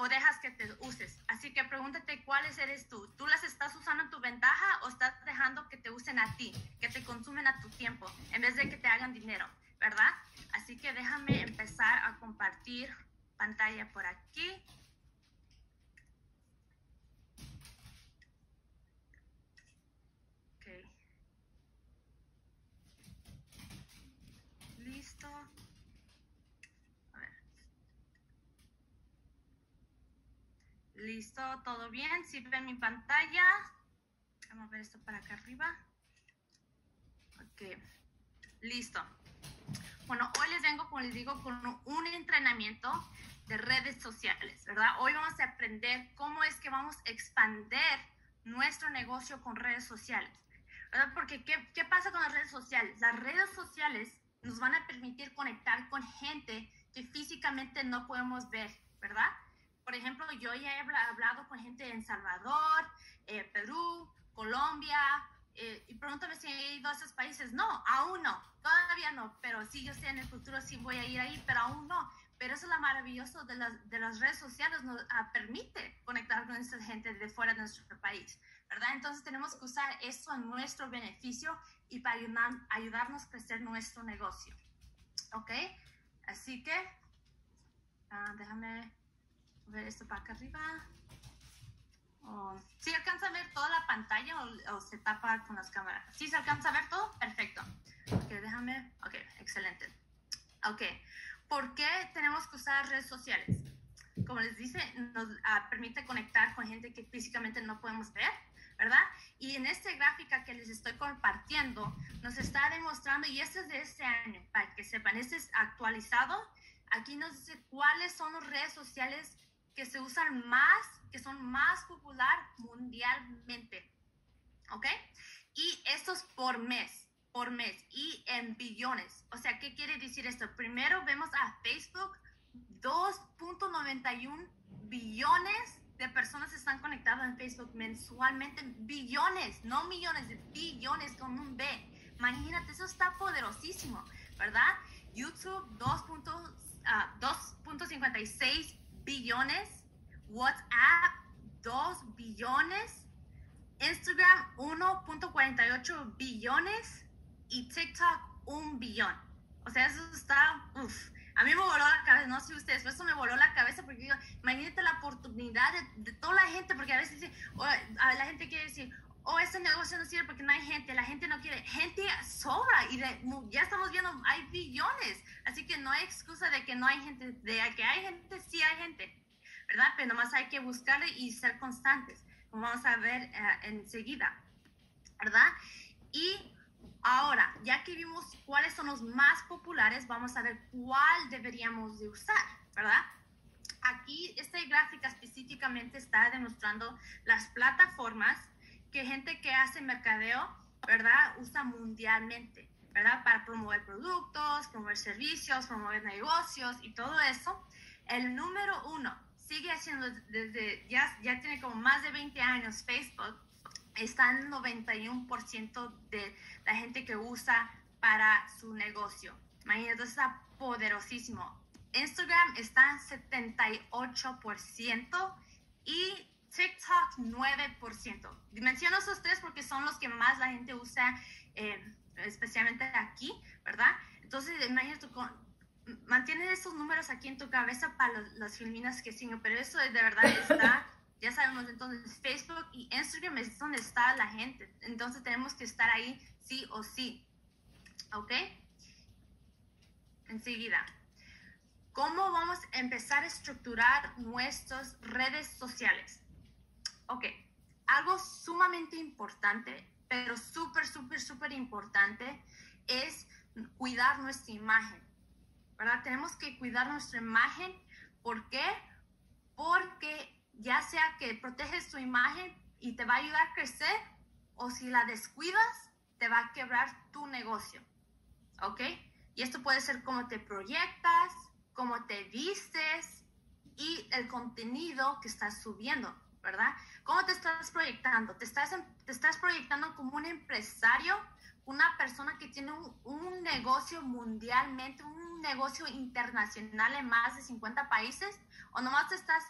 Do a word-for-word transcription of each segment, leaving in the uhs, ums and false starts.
o dejas que te uses. Así que pregúntate cuáles eres tú. ¿Tú las estás usando en tu ventaja o estás dejando que te usen a ti, que te consumen a tu tiempo, en vez de que te hagan dinero, ¿verdad? Así que déjame empezar a compartir pantalla por aquí. Ok. Listo. A ver. Listo, todo bien. ¿Sí ven mi pantalla? Vamos a ver esto para acá arriba. Ok. Listo. Bueno, hoy les vengo, como les digo, con un entrenamiento de redes sociales, ¿verdad? Hoy vamos a aprender cómo es que vamos a expandir nuestro negocio con redes sociales, ¿verdad? Porque ¿qué, qué pasa con las redes sociales? Las redes sociales nos van a permitir conectar con gente que físicamente no podemos ver, ¿verdad? Por ejemplo, yo ya he hablado con gente en Salvador, eh, Perú, Colombia, eh, y pregúntame si he ido a esos países. No, aún no, todavía no, pero sí, yo sé, en el futuro sí voy a ir ahí, pero aún no. Pero eso es lo maravilloso de las, de las redes sociales, nos uh, permite conectar con esa gente de fuera de nuestro país, ¿verdad? Entonces tenemos que usar eso en nuestro beneficio y para ayudar, ayudarnos a crecer nuestro negocio, ¿ok? Así que, uh, déjame ver esto para acá arriba. Oh, ¿sí alcanza a ver toda la pantalla o, o se tapa con las cámaras? ¿Sí se alcanza a ver todo? Perfecto. Ok, déjame. Ok, excelente. Ok, ¿por qué tenemos que usar redes sociales? Como les dice, nos uh, permite conectar con gente que físicamente no podemos ver, ¿verdad? Y en esta gráfica que les estoy compartiendo, nos está demostrando, y este es de este año, para que sepan, este es actualizado. Aquí nos dice cuáles son las redes sociales que se usan más, que son más popular mundialmente, ¿ok? Y estos por mes, por mes, y en billones. O sea, ¿qué quiere decir esto? Primero vemos a Facebook, dos punto noventa y uno billones de personas están conectadas en Facebook mensualmente, billones, no millones, de billones con un B. Imagínate, eso está poderosísimo, ¿verdad? YouTube, dos punto cincuenta y seis billones, WhatsApp, dos billones, Instagram, uno punto cuarenta y ocho billones y TikTok, un billón. O sea, eso está, uff, a mí me voló la cabeza, no sé ustedes, pero eso me voló la cabeza porque digo, imagínate la oportunidad de, de toda la gente, porque a veces dice, o, a la gente quiere decir, oh, este negocio no sirve porque no hay gente, la gente no quiere, gente sobra y de, ya estamos viendo, hay billones, así que no hay excusa de que no hay gente, de que hay gente, sí hay gente, ¿verdad? Pero nomás hay que buscarle y ser constantes, como vamos a ver uh, enseguida, ¿verdad? Y ahora, ya que vimos cuáles son los más populares, vamos a ver cuál deberíamos de usar, ¿verdad? Aquí, esta gráfica específicamente está demostrando las plataformas que gente que hace mercadeo, ¿verdad?, usa mundialmente, ¿verdad?, para promover productos, promover servicios, promover negocios y todo eso. El número uno sigue haciendo desde, ya, ya tiene como más de veinte años Facebook, está en noventa y uno por ciento de la gente que usa para su negocio. Imagínate, está poderosísimo. Instagram está en setenta y ocho por ciento y TikTok nueve por ciento. Menciono esos tres porque son los que más la gente usa, eh, especialmente aquí, ¿verdad? Entonces, imagínate, mantienes esos números aquí en tu cabeza para los, las filminas que siguen, pero eso de verdad está, ya sabemos, entonces Facebook y Instagram es donde está la gente, entonces tenemos que estar ahí sí o sí, ¿ok? Enseguida, ¿cómo vamos a empezar a estructurar nuestras redes sociales? Ok, algo sumamente importante, pero súper, súper, súper importante es cuidar nuestra imagen, ¿verdad? Tenemos que cuidar nuestra imagen. ¿Por qué? Porque ya sea que proteges tu imagen y te va a ayudar a crecer, o si la descuidas, te va a quebrar tu negocio, ¿ok? Y esto puede ser cómo te proyectas, cómo te vistes y el contenido que estás subiendo, ¿verdad? ¿Cómo te estás proyectando? ¿Te estás, te estás proyectando como un empresario, una persona que tiene un, un negocio mundialmente, un negocio internacional en más de cincuenta países? ¿O nomás te estás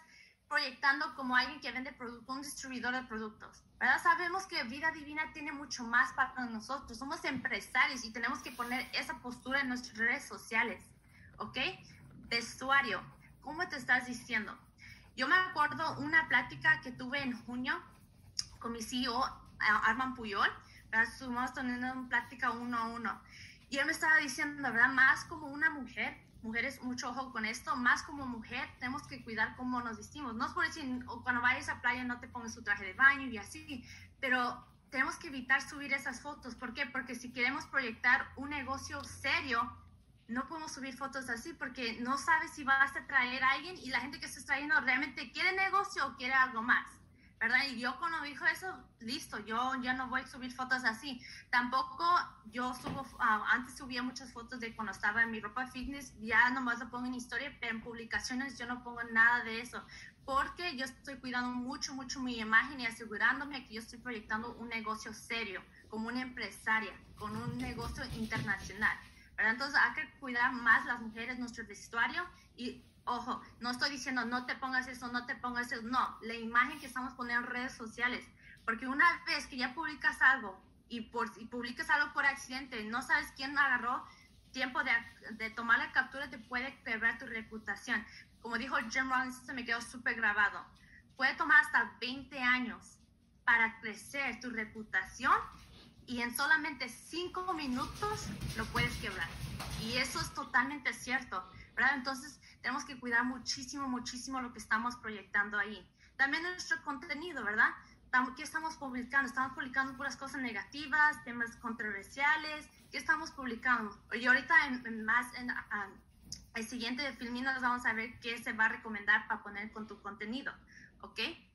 proyectando como alguien que vende productos, un distribuidor de productos, ¿verdad? Sabemos que Vida Divina tiene mucho más para nosotros. Somos empresarios y tenemos que poner esa postura en nuestras redes sociales, ¿ok? Vestuario, ¿cómo te estás diciendo? Yo me acuerdo una plática que tuve en junio con mi C E O, Armand Puyol, ¿verdad? Estuvimos teniendo una plática uno a uno. Y él me estaba diciendo, ¿verdad? Más como una mujer, mujeres, mucho ojo con esto, más como mujer tenemos que cuidar cómo nos vestimos. No es por decir, cuando vayas a playa no te pongas tu traje de baño y así, pero tenemos que evitar subir esas fotos. ¿Por qué? Porque si queremos proyectar un negocio serio, no podemos subir fotos así porque no sabes si vas a traer a alguien y la gente que estás trayendo realmente quiere negocio o quiere algo más, ¿verdad? Y yo cuando dijo eso, listo, yo ya no voy a subir fotos así. Tampoco yo subo, uh, antes subía muchas fotos de cuando estaba en mi ropa fitness, ya nomás lo pongo en historia, pero en publicaciones yo no pongo nada de eso, porque yo estoy cuidando mucho, mucho mi imagen y asegurándome que yo estoy proyectando un negocio serio, como una empresaria, con un negocio internacional, ¿verdad? Entonces hay que cuidar más las mujeres, nuestro vestuario y ojo, no estoy diciendo no te pongas eso, no te pongas eso, no, la imagen que estamos poniendo en redes sociales, porque una vez que ya publicas algo y, por, y publicas algo por accidente, no sabes quién agarró tiempo de, de tomar la captura, te puede quebrar tu reputación. Como dijo Jim Rollins, se me quedó súper grabado, puede tomar hasta veinte años para crecer tu reputación y en solamente cinco minutos lo puedes quebrar. Y eso es totalmente cierto, ¿verdad? Entonces tenemos que cuidar muchísimo, muchísimo lo que estamos proyectando ahí. También nuestro contenido, ¿verdad? ¿Qué estamos publicando? ¿Estamos publicando puras cosas negativas, temas controversiales? ¿Qué estamos publicando? Y ahorita en, en más en um, el siguiente de Filminos vamos a ver qué se va a recomendar para poner con tu contenido, ¿ok?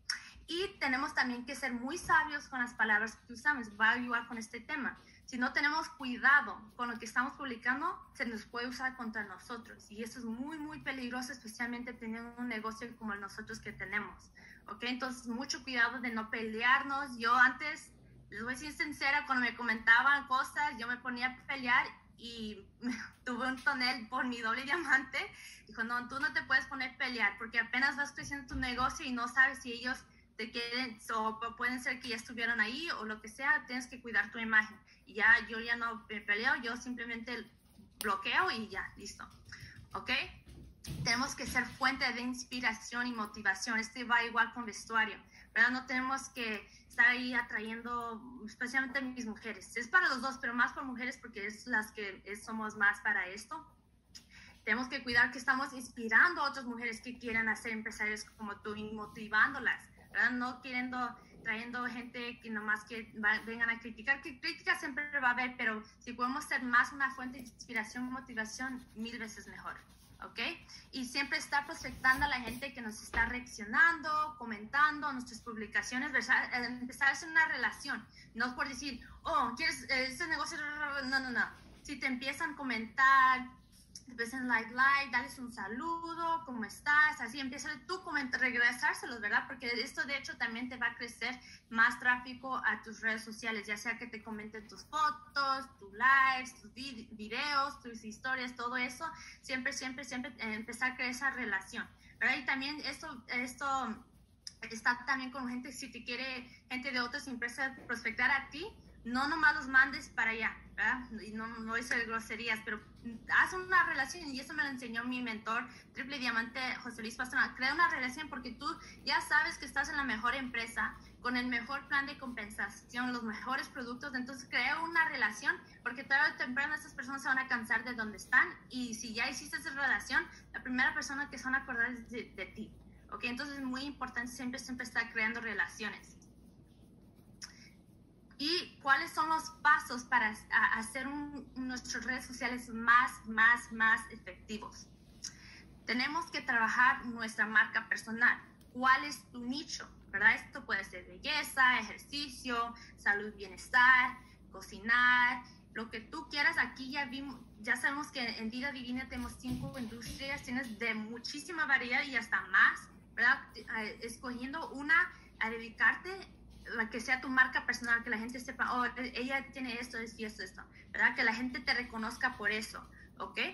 Y tenemos también que ser muy sabios con las palabras que usamos. Va a ayudar con este tema. Si no tenemos cuidado con lo que estamos publicando, se nos puede usar contra nosotros. Y eso es muy, muy peligroso, especialmente teniendo un negocio como el nosotros que tenemos. ¿Ok? Entonces, mucho cuidado de no pelearnos. Yo antes, les voy a decir sincera, cuando me comentaban cosas, yo me ponía a pelear y tuve un tonel por mi doble diamante. Dijo, no, tú no te puedes poner a pelear porque apenas vas creciendo tu negocio y no sabes si ellos te quieren, o pueden ser que ya estuvieron ahí o lo que sea, tienes que cuidar tu imagen. Y ya, yo ya no me peleo, yo simplemente bloqueo y ya, listo. ¿Ok? Tenemos que ser fuente de inspiración y motivación. Este va igual con vestuario, ¿verdad? No tenemos que estar ahí atrayendo, especialmente mis mujeres. Es para los dos, pero más por mujeres porque es las que es, somos más para esto. Tenemos que cuidar que estamos inspirando a otras mujeres que quieran hacer empresarios como tú y motivándolas, ¿verdad? No queriendo, trayendo gente que nomás que va, vengan a criticar, que críticas siempre va a haber, pero si podemos ser más una fuente de inspiración y motivación, mil veces mejor, ¿ok? Y siempre estar prospectando a la gente que nos está reaccionando, comentando nuestras publicaciones, ¿verdad? Empezar a hacer una relación, no por decir, oh, ¿quieres ese negocio? No, no, no. Si te empiezan a comentar, empiezan like, like, darles un saludo, ¿cómo estás? Así empieza tú comentar, regresárselos, ¿verdad? Porque esto de hecho también te va a crecer más tráfico a tus redes sociales, ya sea que te comenten tus fotos, tus lives, tus vid videos, tus historias, todo eso, siempre, siempre, siempre eh, empezar a crear esa relación, ¿verdad? Y también esto, esto está también con gente, si te quiere gente de otras empresas prospectar a ti, no nomás los mandes para allá, ¿verdad? Y no, no hice groserías, pero haz una relación, y eso me lo enseñó mi mentor, Triple Diamante, José Luis Pastrana. Crea una relación porque tú ya sabes que estás en la mejor empresa, con el mejor plan de compensación, los mejores productos, entonces crea una relación, porque tarde o temprano estas personas se van a cansar de donde están, y si ya hiciste esa relación, la primera persona que se van a acordar es de, de ti, ¿ok? Entonces es muy importante siempre, siempre estar creando relaciones. ¿Y cuáles son los pasos para hacer un, nuestras redes sociales más, más, más efectivos? Tenemos que trabajar nuestra marca personal. ¿Cuál es tu nicho? ¿Verdad? Esto puede ser belleza, ejercicio, salud, bienestar, cocinar, lo que tú quieras. Aquí ya vimos, ya sabemos que en Vida Divina tenemos cinco industrias, tienes de muchísima variedad y hasta más, ¿verdad? Escogiendo una a dedicarte, la que sea tu marca personal, que la gente sepa, oh, ella tiene esto, esto y esto, esto, ¿verdad? Que la gente te reconozca por eso, ¿ok?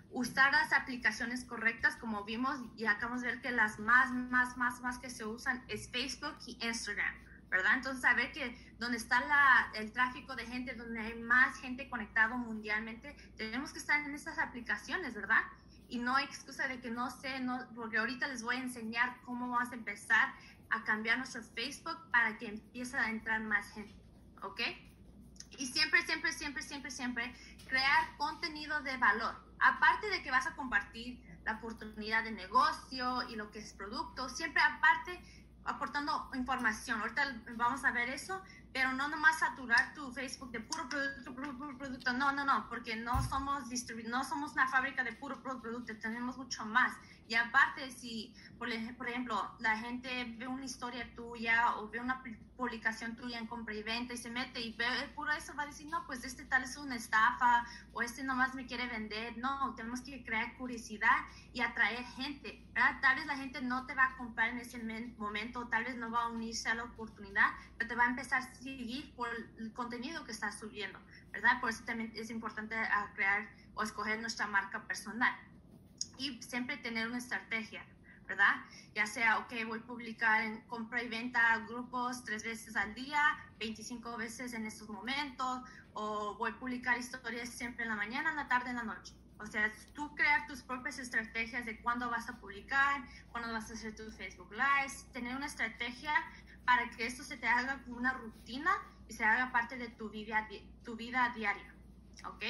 usar las aplicaciones correctas, como vimos y acabamos de ver que las más, más, más, más que se usan es Facebook y Instagram, ¿verdad? Entonces, saber que donde está la, el tráfico de gente, donde hay más gente conectada mundialmente, tenemos que estar en estas aplicaciones, ¿verdad? Y no hay excusa de que no sé, no, porque ahorita les voy a enseñar cómo vamos a empezar a cambiar nuestro Facebook para que empiece a entrar más gente, ¿ok? Y siempre, siempre, siempre, siempre, siempre crear contenido de valor. Aparte de que vas a compartir la oportunidad de negocio y lo que es producto, siempre aparte aportando información. Ahorita vamos a ver eso, pero no nomás saturar tu Facebook de puro producto, puro, puro producto. No, no, no, porque no somos distribu- no somos una fábrica de puro, puro producto, tenemos mucho más. Y aparte, si, por, por ejemplo, la gente ve una historia tuya o ve una publicación tuya en compra y venta y se mete y ve puro eso, va a decir, no, pues este tal es una estafa o este nomás me quiere vender. No, tenemos que crear curiosidad y atraer gente, ¿verdad? Tal vez la gente no te va a comprar en ese momento, tal vez no va a unirse a la oportunidad, pero te va a empezar a seguir por el contenido que estás subiendo, ¿verdad? Por eso también es importante a crear o escoger nuestra marca personal. Y siempre tener una estrategia, ¿verdad? Ya sea, ok, voy a publicar en compra y venta grupos tres veces al día, veinticinco veces en estos momentos, o voy a publicar historias siempre en la mañana, en la tarde, en la noche. O sea, tú crear tus propias estrategias de cuándo vas a publicar, cuándo vas a hacer tus Facebook Lives, tener una estrategia para que esto se te haga como una rutina y se haga parte de tu vida, tu vida diaria, ¿ok?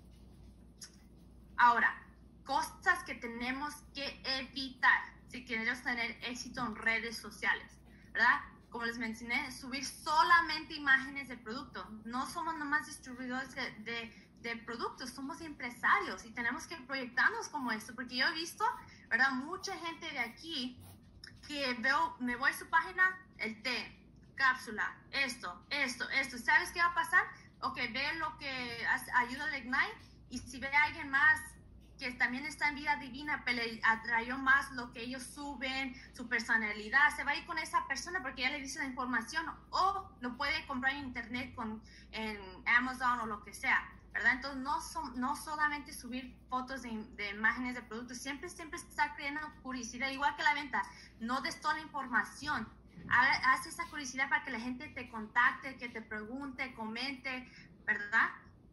Ahora, cosas que tenemos que evitar si queremos tener éxito en redes sociales, ¿verdad? Como les mencioné, subir solamente imágenes de producto. No somos nomás distribuidores de, de, de productos, somos empresarios y tenemos que proyectarnos como esto, porque yo he visto, ¿verdad? Mucha gente de aquí que veo, me voy a su página, el té, cápsula, esto, esto, esto. ¿Sabes qué va a pasar? Ok, ve lo que ayuda al Ignite y si ve a alguien más que también está en vida divina, pero le atrayó más lo que ellos suben, su personalidad, se va a ir con esa persona porque ya le dice la información o lo puede comprar en internet con, en Amazon o lo que sea, ¿verdad? Entonces no, son, no solamente subir fotos de, de imágenes de productos, siempre, siempre está creando curiosidad, igual que la venta, no des toda la información, haz esa curiosidad para que la gente te contacte, que te pregunte, comente, ¿verdad?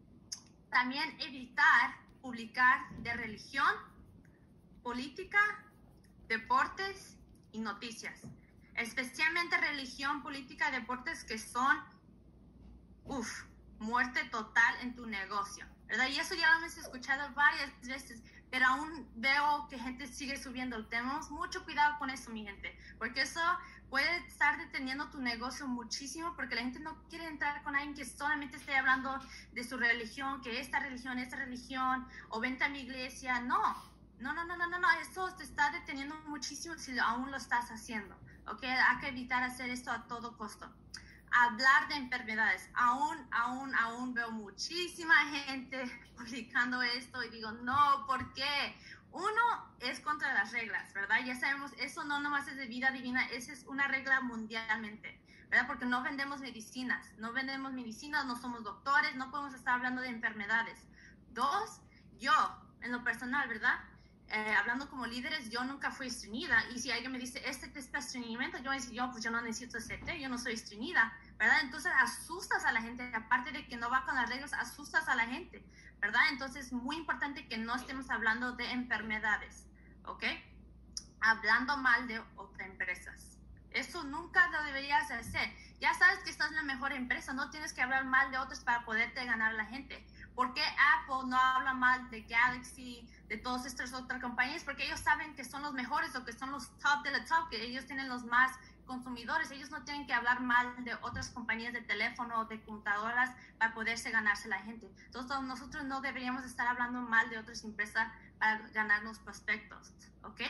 También evitar publicar de religión, política, deportes y noticias. Especialmente religión, política, deportes que son, uff, muerte total en tu negocio, ¿verdad? Y eso ya lo hemos escuchado varias veces, pero aún veo que gente sigue subiendo. Tenemos mucho cuidado con eso, mi gente, porque eso puede estar deteniendo tu negocio muchísimo porque la gente no quiere entrar con alguien que solamente esté hablando de su religión, que esta religión, esta religión, o vente a mi iglesia. No, no, no, no, no, no, no. Eso te está deteniendo muchísimo si aún lo estás haciendo, ¿ok? Hay que evitar hacer esto a todo costo. Hablar de enfermedades. Aún, aún, aún veo muchísima gente publicando esto y digo, no, ¿por qué? Uno, es contra las reglas, ¿verdad? Ya sabemos, eso no nomás es de vida divina, esa es una regla mundialmente, ¿verdad? Porque no vendemos medicinas, no vendemos medicinas, no somos doctores, no podemos estar hablando de enfermedades. Dos, yo, en lo personal, ¿verdad? Eh, hablando como líderes, yo nunca fui estreñida, y si alguien me dice, este té es para estreñimiento, yo voy a decir, yo, pues yo no necesito ese té, yo no soy estreñida, ¿verdad? Entonces asustas a la gente, aparte de que no va con las reglas, asustas a la gente, ¿verdad? Entonces es muy importante que no estemos hablando de enfermedades, ¿ok? Hablando mal de otras empresas. Eso nunca lo deberías hacer. Ya sabes que estás en la mejor empresa, no tienes que hablar mal de otros para poderte ganar a la gente. ¿Por qué Apple no habla mal de Galaxy, de todas estas otras compañías? Porque ellos saben que son los mejores o que son los top de la top, que ellos tienen los más consumidores. Ellos no tienen que hablar mal de otras compañías de teléfono o de computadoras para poderse ganarse la gente. Entonces nosotros no deberíamos estar hablando mal de otras empresas para ganarnos prospectos, ¿ok?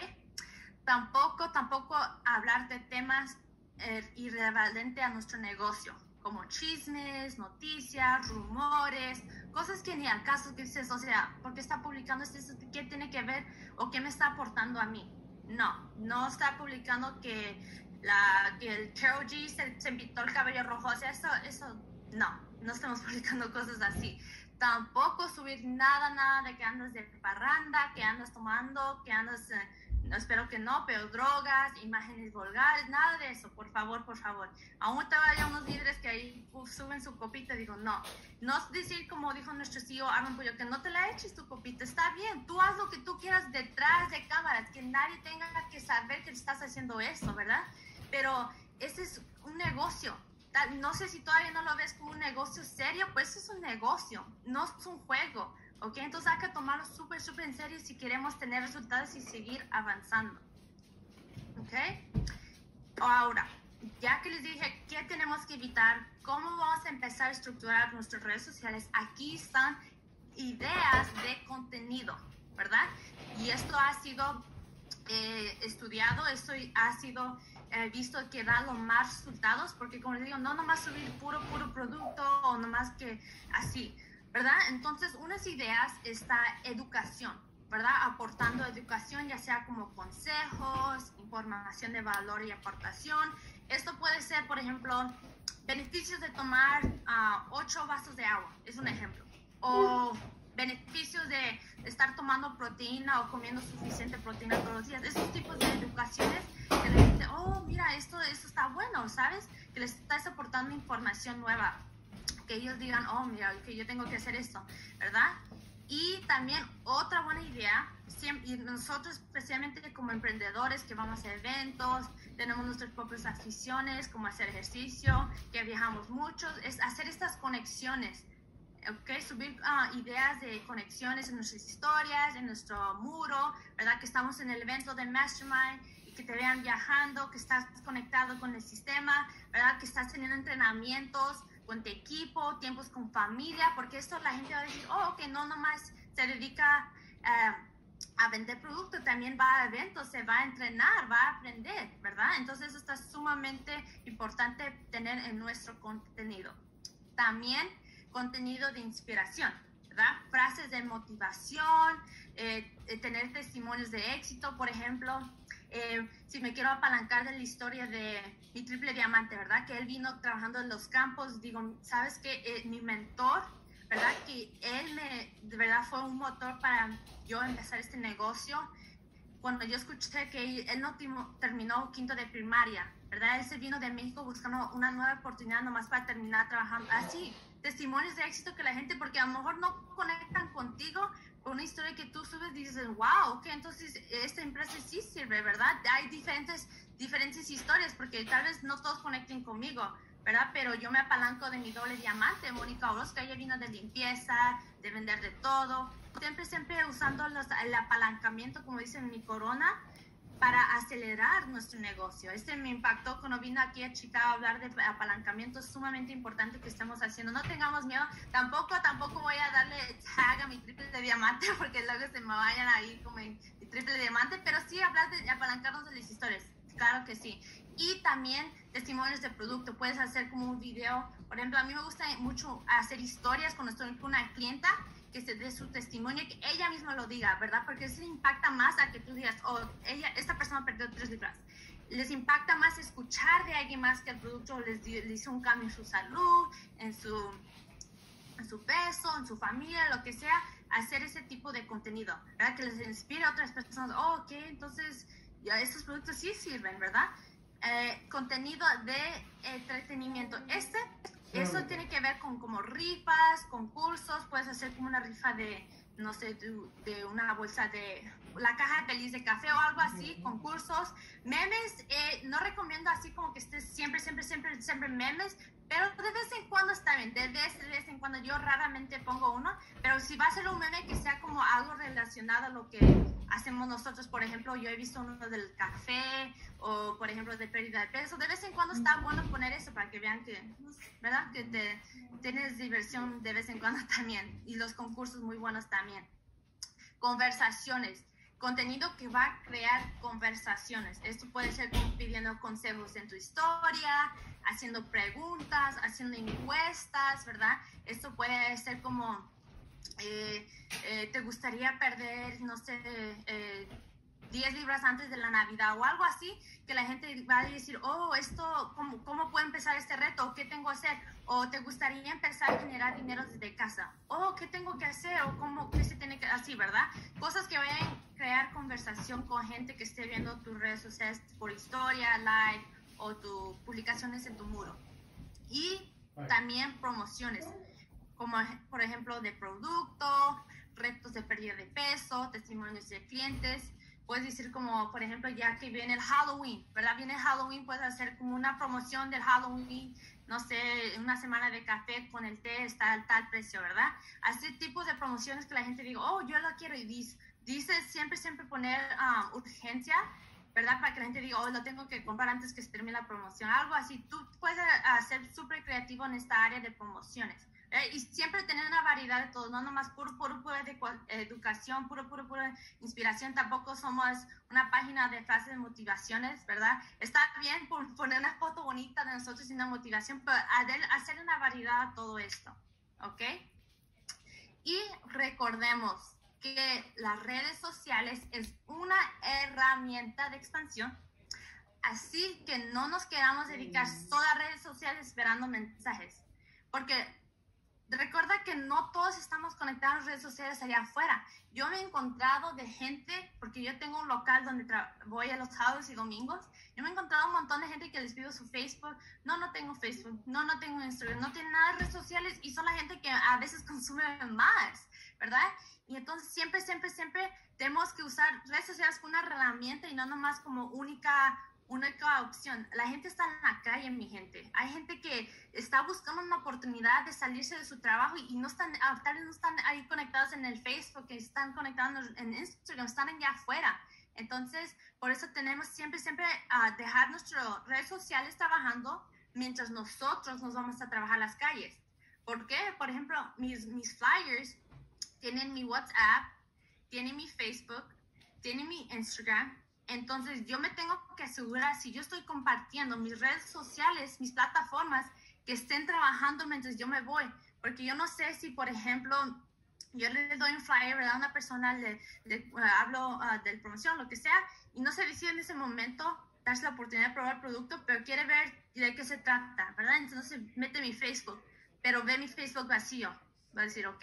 Tampoco, tampoco hablar de temas eh, irrelevantes a nuestro negocio, como chismes, noticias, rumores, cosas que ni al caso que dices, o sea, ¿por qué está publicando esto? ¿Qué tiene que ver o qué me está aportando a mí? No, no está publicando que, la, que el Karol G se, se pintó el cabello rojo, o sea, eso, eso, no, no estamos publicando cosas así. Tampoco subir nada, nada de que andas de parranda, que andas tomando, que andas, eh, espero que no, pero drogas, imágenes vulgares, nada de eso, por favor, por favor. Aún todavía unos líderes que ahí uh, suben su copita, digo, no. No es decir, como dijo nuestro C E O, Armand Puyo, que no te la eches tu copita, está bien, tú haz lo que tú quieras detrás de cámaras, que nadie tenga que saber que estás haciendo eso, ¿verdad? Pero ese es un negocio. No sé si todavía no lo ves como un negocio serio, pues es un negocio, no es un juego, ¿ok? Entonces hay que tomarlo súper, súper en serio si queremos tener resultados y seguir avanzando, ¿ok? Ahora, ya que les dije qué tenemos que evitar, cómo vamos a empezar a estructurar nuestras redes sociales, aquí están ideas de contenido, ¿verdad? Y esto ha sido eh, estudiado, esto ha sido... He visto que da los más resultados, porque como les digo, no nomás subir puro, puro producto o nomás que así, ¿verdad? Entonces, unas ideas está educación, ¿verdad? Aportando educación, ya sea como consejos, información de valor y aportación. Esto puede ser, por ejemplo, beneficios de tomar uh, ocho vasos de agua, es un ejemplo. O beneficios de estar tomando proteína o comiendo suficiente proteína todos los días. Esos tipos de educaciones que les dice, oh, mira, esto, esto está bueno, ¿sabes? Que les estás aportando información nueva. Que ellos digan, oh, mira, que yo tengo que hacer esto, ¿verdad? Y también otra buena idea, siempre, y nosotros especialmente como emprendedores que vamos a eventos, tenemos nuestras propias aficiones, como hacer ejercicio, que viajamos mucho, es hacer estas conexiones. Okay, subir uh, ideas de conexiones en nuestras historias, en nuestro muro, ¿verdad? Que estamos en el evento de Mastermind y que te vean viajando, que estás conectado con el sistema, ¿verdad? Que estás teniendo entrenamientos con tu equipo, tiempos con familia, porque esto la gente va a decir, oh, que no nomás se dedica uh, a vender productos, también va a eventos, se va a entrenar, va a aprender, ¿verdad? Entonces eso está sumamente importante tener en nuestro contenido. También contenido de inspiración, ¿verdad? Frases de motivación, eh, eh, tener testimonios de éxito, por ejemplo, eh, si me quiero apalancar de la historia de mi triple diamante, ¿verdad? Que él vino trabajando en los campos, digo, ¿sabes qué? Eh, mi mentor, ¿verdad? Que él me, de verdad fue un motor para yo empezar este negocio. Cuando yo escuché que él no terminó quinto de primaria, ¿verdad? Él se vino de México buscando una nueva oportunidad nomás para terminar trabajando así. Testimonios de éxito que la gente, porque a lo mejor no conectan contigo por una historia que tú subes y dices, wow, ok, entonces esta empresa sí sirve, ¿verdad? Hay diferentes, diferentes historias, porque tal vez no todos conecten conmigo, ¿verdad? Pero yo me apalanco de mi doble diamante, Mónica Orozco, ella vino de limpieza, de vender de todo, siempre, siempre usando los, el apalancamiento, como dice mi corona, para acelerar nuestro negocio. Este me impactó cuando vine aquí a Chicago a hablar de apalancamiento, es sumamente importante que estemos haciendo. No tengamos miedo, tampoco, tampoco voy a darle tag a mi triple de diamante, porque luego se me vayan ahí como mi triple de diamante, pero sí hablar de apalancarnos de las historias, claro que sí. Y también testimonios de producto, puedes hacer como un video, por ejemplo, a mí me gusta mucho hacer historias cuando estoy con una clienta, que se dé su testimonio, que ella misma lo diga, ¿verdad? Porque eso impacta más a que tú digas, oh, ella, esta persona perdió tres libras. Les impacta más escuchar de alguien más que el producto les, dio, les hizo un cambio en su salud, en su, en su peso, en su familia, lo que sea, hacer ese tipo de contenido, ¿verdad? Que les inspire a otras personas, oh, ok, entonces ya estos productos sí sirven, ¿verdad? Eh, contenido de entretenimiento. Este Eso tiene que ver con como rifas, concursos, puedes hacer como una rifa de, no sé, de, de una bolsa de, la caja feliz de café o algo así, concursos, memes, eh, no recomiendo así como que estés siempre, siempre, siempre, siempre memes, pero de vez en cuando está bien, de vez, de vez en cuando yo raramente pongo uno, pero si va a ser un meme que sea como algo relacionado a lo que hacemos nosotros, por ejemplo, yo he visto uno del café o, por ejemplo, de pérdida de peso, de vez en cuando está bueno poner eso para que vean que, ¿verdad? Que te, tienes diversión de vez en cuando también, y los concursos muy buenos también. Conversaciones. Contenido que va a crear conversaciones. Esto puede ser como pidiendo consejos en tu historia, haciendo preguntas, haciendo encuestas, ¿verdad? Esto puede ser como, eh, eh, ¿te gustaría perder, no sé, eh, diez libras antes de la Navidad o algo así, que la gente va a decir, oh, esto, ¿cómo, cómo puedo empezar este reto? ¿Qué tengo que hacer? O te gustaría empezar a generar dinero desde casa. Oh, ¿qué tengo que hacer? O cómo, qué se tiene que hacer, ¿verdad? Cosas que vayan a crear conversación con gente que esté viendo tus redes sociales por historia, live o tus publicaciones en tu muro. Y también promociones, como por ejemplo de producto, retos de pérdida de peso, testimonios de clientes. Puedes decir como, por ejemplo, ya que viene el Halloween, ¿verdad? Viene el Halloween, puedes hacer como una promoción del Halloween, no sé, una semana de café con el té está al tal precio, ¿verdad? Así tipos de promociones que la gente diga, oh, yo la quiero, y dice, dice siempre, siempre poner um, urgencia, ¿verdad? Para que la gente diga, oh, lo tengo que comprar antes que se termine la promoción, algo así. Tú puedes uh, ser súper creativo en esta área de promociones. Eh, y siempre tener una variedad de todo, no nomás puro, puro, puro de educación, puro, puro, puro inspiración. Tampoco somos una página de frases de motivaciones, ¿verdad? Está bien por poner una foto bonita de nosotros y una motivación, pero hacer una variedad a todo esto, ¿ok? Y recordemos que las redes sociales es una herramienta de expansión, así que no nos queramos dedicar solo a redes sociales esperando mensajes, porque recuerda que no todos estamos conectados a redes sociales allá afuera. Yo me he encontrado de gente, porque yo tengo un local donde voy a los sábados y domingos, yo me he encontrado un montón de gente que les pido su Facebook. No, no tengo Facebook, no, no tengo Instagram, no tienen nada de redes sociales, y son la gente que a veces consume más, ¿verdad? Y entonces siempre, siempre, siempre tenemos que usar redes sociales como una herramienta y no nomás como única única opción. La gente está en la calle, mi gente. Hay gente que está buscando una oportunidad de salirse de su trabajo y no están, tal vez no están ahí conectados en el Facebook, están conectados en Instagram, están allá afuera. Entonces, por eso tenemos siempre, siempre uh, dejar nuestras redes sociales trabajando mientras nosotros nos vamos a trabajar a las calles. ¿Por qué? Por ejemplo, mis, mis flyers tienen mi WhatsApp, tienen mi Facebook, tienen mi Instagram. Entonces, yo me tengo que asegurar, si yo estoy compartiendo mis redes sociales, mis plataformas, que estén trabajando mientras yo me voy. Porque yo no sé si, por ejemplo, yo le doy un flyer, ¿verdad? A una persona, le, le uh, hablo uh, de promoción, lo que sea, y no se decide en ese momento darse la oportunidad de probar el producto, pero quiere ver de qué se trata, ¿verdad? Entonces, mete mi Facebook, pero ve mi Facebook vacío. Va a decir, ok.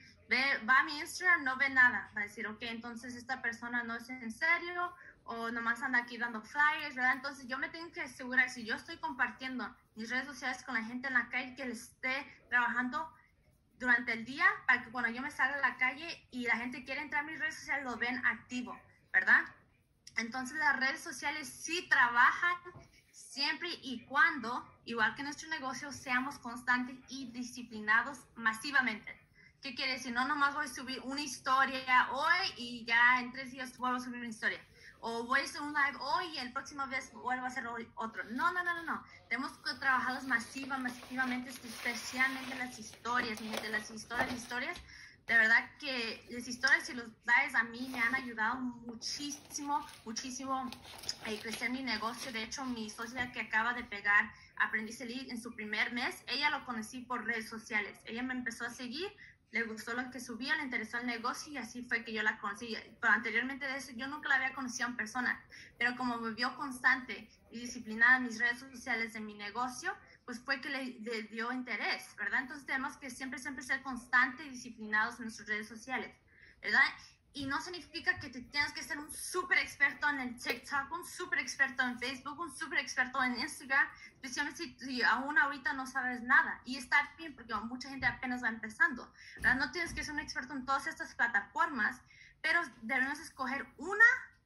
Ve, va a mi Instagram, no ve nada. Va a decir, ok, entonces esta persona no es en serio, o nomás anda aquí dando flyers, ¿verdad? Entonces yo me tengo que asegurar, si yo estoy compartiendo mis redes sociales con la gente en la calle, que les esté trabajando durante el día, para que cuando yo me salga a la calle y la gente quiere entrar a mis redes sociales, lo ven activo, ¿verdad? Entonces las redes sociales sí trabajan siempre y cuando, igual que nuestro negocio, seamos constantes y disciplinados masivamente. ¿Qué quiere decir? No nomás voy a subir una historia hoy y ya en tres días vuelvo a subir una historia. O voy a hacer un live hoy y el próximo vez vuelvo a hacer otro. No, no, no, no, no. Tenemos que trabajarlos masiva, masivamente, especialmente las historias. Y de las historias, historias, de verdad que las historias y los lives a mí me han ayudado muchísimo, muchísimo a crecer mi negocio. De hecho, mi socia que acaba de pegar Aprendiz Elite en su primer mes, ella lo conocí por redes sociales. Ella me empezó a seguir, le gustó lo que subía, le interesó el negocio y así fue que yo la conocí. Pero anteriormente de eso yo nunca la había conocido en persona, pero como me vio constante y disciplinada en mis redes sociales de mi negocio, pues fue que le, le dio interés, ¿verdad? Entonces tenemos que siempre, siempre ser constantes y disciplinados en nuestras redes sociales, ¿verdad? Y no significa que te tengas que ser un súper experto en el TikTok, un súper experto en Facebook, un súper experto en Instagram, especialmente si, si aún ahorita no sabes nada. Y está bien porque mucha gente apenas va empezando, ¿verdad? No tienes que ser un experto en todas estas plataformas, pero debemos escoger una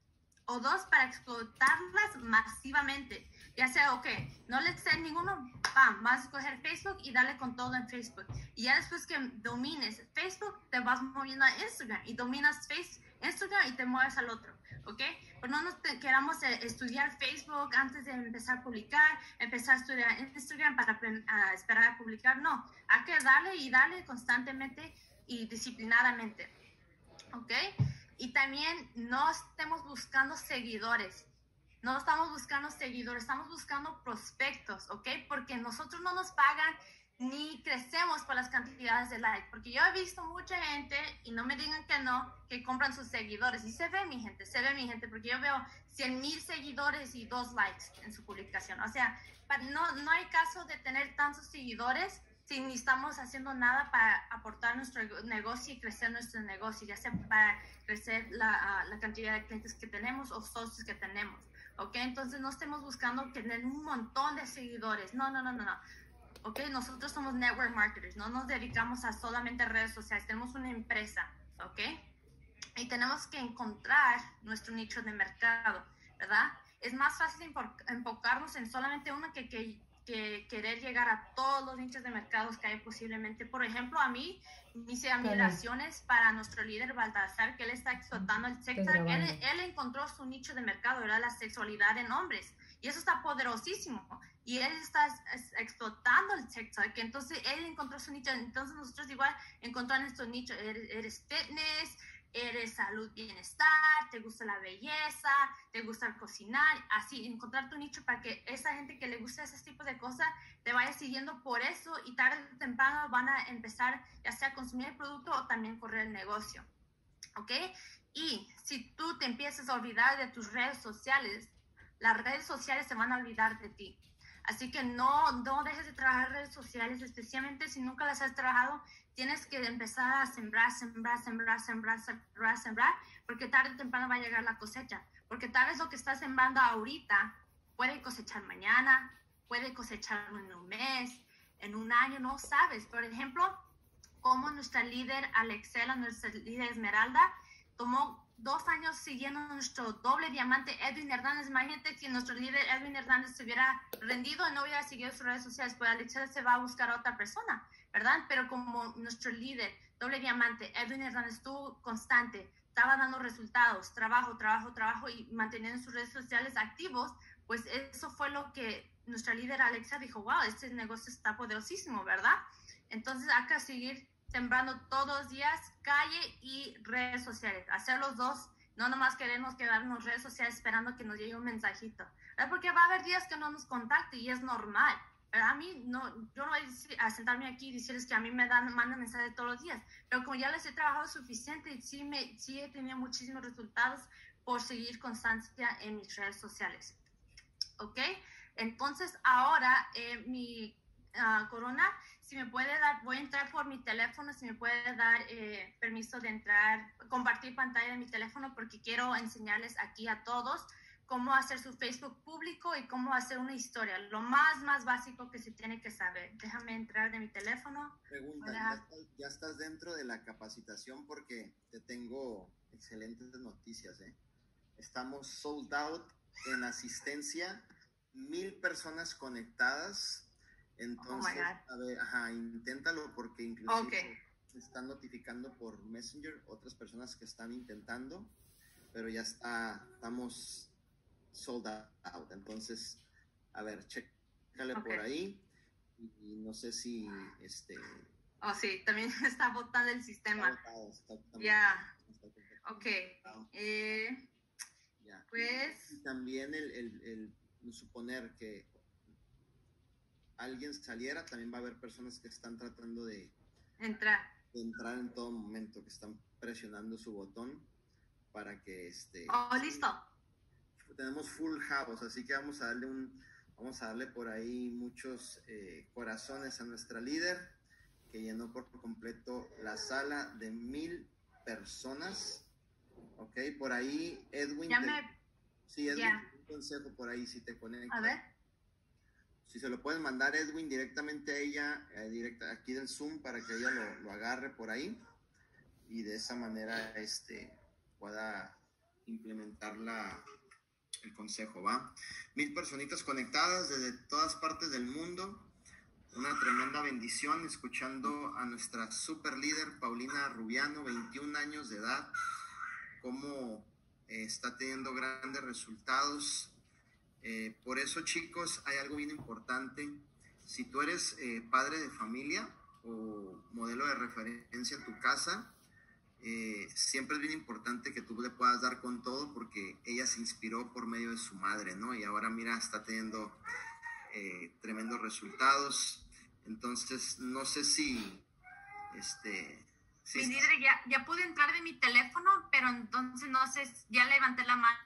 o dos para explotarlas masivamente. Ya sea, ok, no les sé ninguno, pam, vas a escoger Facebook y dale con todo en Facebook. Y ya después que domines Facebook, te vas moviendo a Instagram y dominas Facebook, Instagram y te mueves al otro, ¿ok? Pero no nos te, queramos eh, estudiar Facebook antes de empezar a publicar, empezar a estudiar Instagram para uh, esperar a publicar. No, hay que darle y darle constantemente y disciplinadamente, ¿ok? Y también no estemos buscando seguidores. No estamos buscando seguidores, estamos buscando prospectos, ¿ok? Porque nosotros no nos pagan ni crecemos por las cantidades de likes, porque yo he visto mucha gente, y no me digan que no, que compran sus seguidores, y se ve mi gente, se ve mi gente, porque yo veo cien mil seguidores y dos likes en su publicación, o sea, no, no hay caso de tener tantos seguidores si ni estamos haciendo nada para aportar nuestro negocio y crecer nuestro negocio, ya sea para crecer la, la cantidad de clientes que tenemos o socios que tenemos, ¿ok? Entonces no estemos buscando tener un montón de seguidores, no, no, no, no, no. Ok, nosotros somos network marketers, no nos dedicamos a solamente redes sociales, tenemos una empresa, ok, y tenemos que encontrar nuestro nicho de mercado, ¿verdad? Es más fácil enfocarnos en solamente uno que, que, que querer llegar a todos los nichos de mercados que hay posiblemente. Por ejemplo, a mí, mis admiraciones para nuestro líder Baltasar, que él está explotando el sector, él, él encontró su nicho de mercado, era la sexualidad en hombres, y eso está poderosísimo. Y él está explotando el TikTok, entonces él encontró su nicho, entonces nosotros igual encontramos nuestro nicho, eres, eres fitness, eres salud, bienestar, te gusta la belleza, te gusta cocinar, así, encontrar tu nicho para que esa gente que le gusta ese tipo de cosas te vaya siguiendo por eso y tarde o temprano van a empezar ya sea a consumir el producto o también correr el negocio, ¿ok? Y si tú te empiezas a olvidar de tus redes sociales, las redes sociales se van a olvidar de ti. Así que no, no dejes de trabajar redes sociales, especialmente si nunca las has trabajado. Tienes que empezar a sembrar, sembrar, sembrar, sembrar, sembrar, sembrar, porque tarde o temprano va a llegar la cosecha. Porque tal vez lo que estás sembrando ahorita puede cosechar mañana, puede cosechar en un mes, en un año, no sabes. Por ejemplo, como nuestra líder Alexela, nuestra líder Esmeralda, tomó dos años siguiendo nuestro doble diamante Edwin Hernández. Imagínate si nuestro líder Edwin Hernández se hubiera rendido y no hubiera seguido sus redes sociales, pues Alexela se va a buscar a otra persona, ¿verdad? Pero como nuestro líder doble diamante Edwin Hernández estuvo constante, estaba dando resultados, trabajo, trabajo, trabajo y manteniendo sus redes sociales activos, pues eso fue lo que nuestra líder Alexa dijo, wow, este negocio está poderosísimo, ¿verdad? Entonces hay que seguir sembrando todos los días calle y redes sociales, hacer los dos, no nomás queremos quedarnos en redes sociales esperando que nos llegue un mensajito, ¿verdad? Porque va a haber días que no nos contacte y es normal, ¿verdad? A mí, no, yo no voy a sentarme aquí y decirles que a mí me dan, mandan mensajes todos los días, pero como ya les he trabajado suficiente, sí, me, sí he tenido muchísimos resultados por seguir constancia en mis redes sociales, ¿ok? Entonces ahora eh, mi uh, Corona, si me puede dar, voy a entrar por mi teléfono, si me puede dar eh, permiso de entrar, compartir pantalla de mi teléfono, porque quiero enseñarles aquí a todos cómo hacer su Facebook público y cómo hacer una historia, lo más, más básico que se tiene que saber. Déjame entrar de mi teléfono. Pregunta, ¿ya estás, ya estás dentro de la capacitación? Porque te tengo excelentes noticias, ¿eh? Estamos sold out en asistencia, mil personas conectadas. Entonces, oh a ver, ajá, inténtalo porque inclusive okay. están notificando por Messenger otras personas que están intentando, pero ya está, estamos sold out. Entonces, a ver, chécale okay. por ahí y no sé si este. Oh, sí, también está botando el sistema. Ya. Yeah. Ok. Eh, ya. pues. Y también el, el, el suponer que alguien saliera, también va a haber personas que están tratando de entrar, de entrar en todo momento, que están presionando su botón para que este. Oh, listo. Tenemos full house, así que vamos a darle un, vamos a darle por ahí muchos eh, corazones a nuestra líder, que llenó por completo la sala de mil personas. Ok, por ahí Edwin. Ya te, me... Sí, Edwin, yeah. un consejo por ahí si te conectas. A ver. Si se lo pueden mandar Edwin directamente a ella, eh, directa, aquí del Zoom, para que ella lo, lo agarre por ahí y de esa manera este, pueda implementar la, el consejo, ¿va? Mil personitas conectadas desde todas partes del mundo. Una tremenda bendición escuchando a nuestra super líder Paulina Rubiano, veintiún años de edad, cómo eh, está teniendo grandes resultados. Eh, por eso, chicos, hay algo bien importante. Si tú eres eh, padre de familia o modelo de referencia en tu casa, eh, siempre es bien importante que tú le puedas dar con todo, porque ella se inspiró por medio de su madre, ¿no? Y ahora, mira, está teniendo eh, tremendos resultados. Entonces, no sé si, este... si Mi está- líder, ya, ya pude entrar de mi teléfono, pero entonces no sé, ya levanté la mano,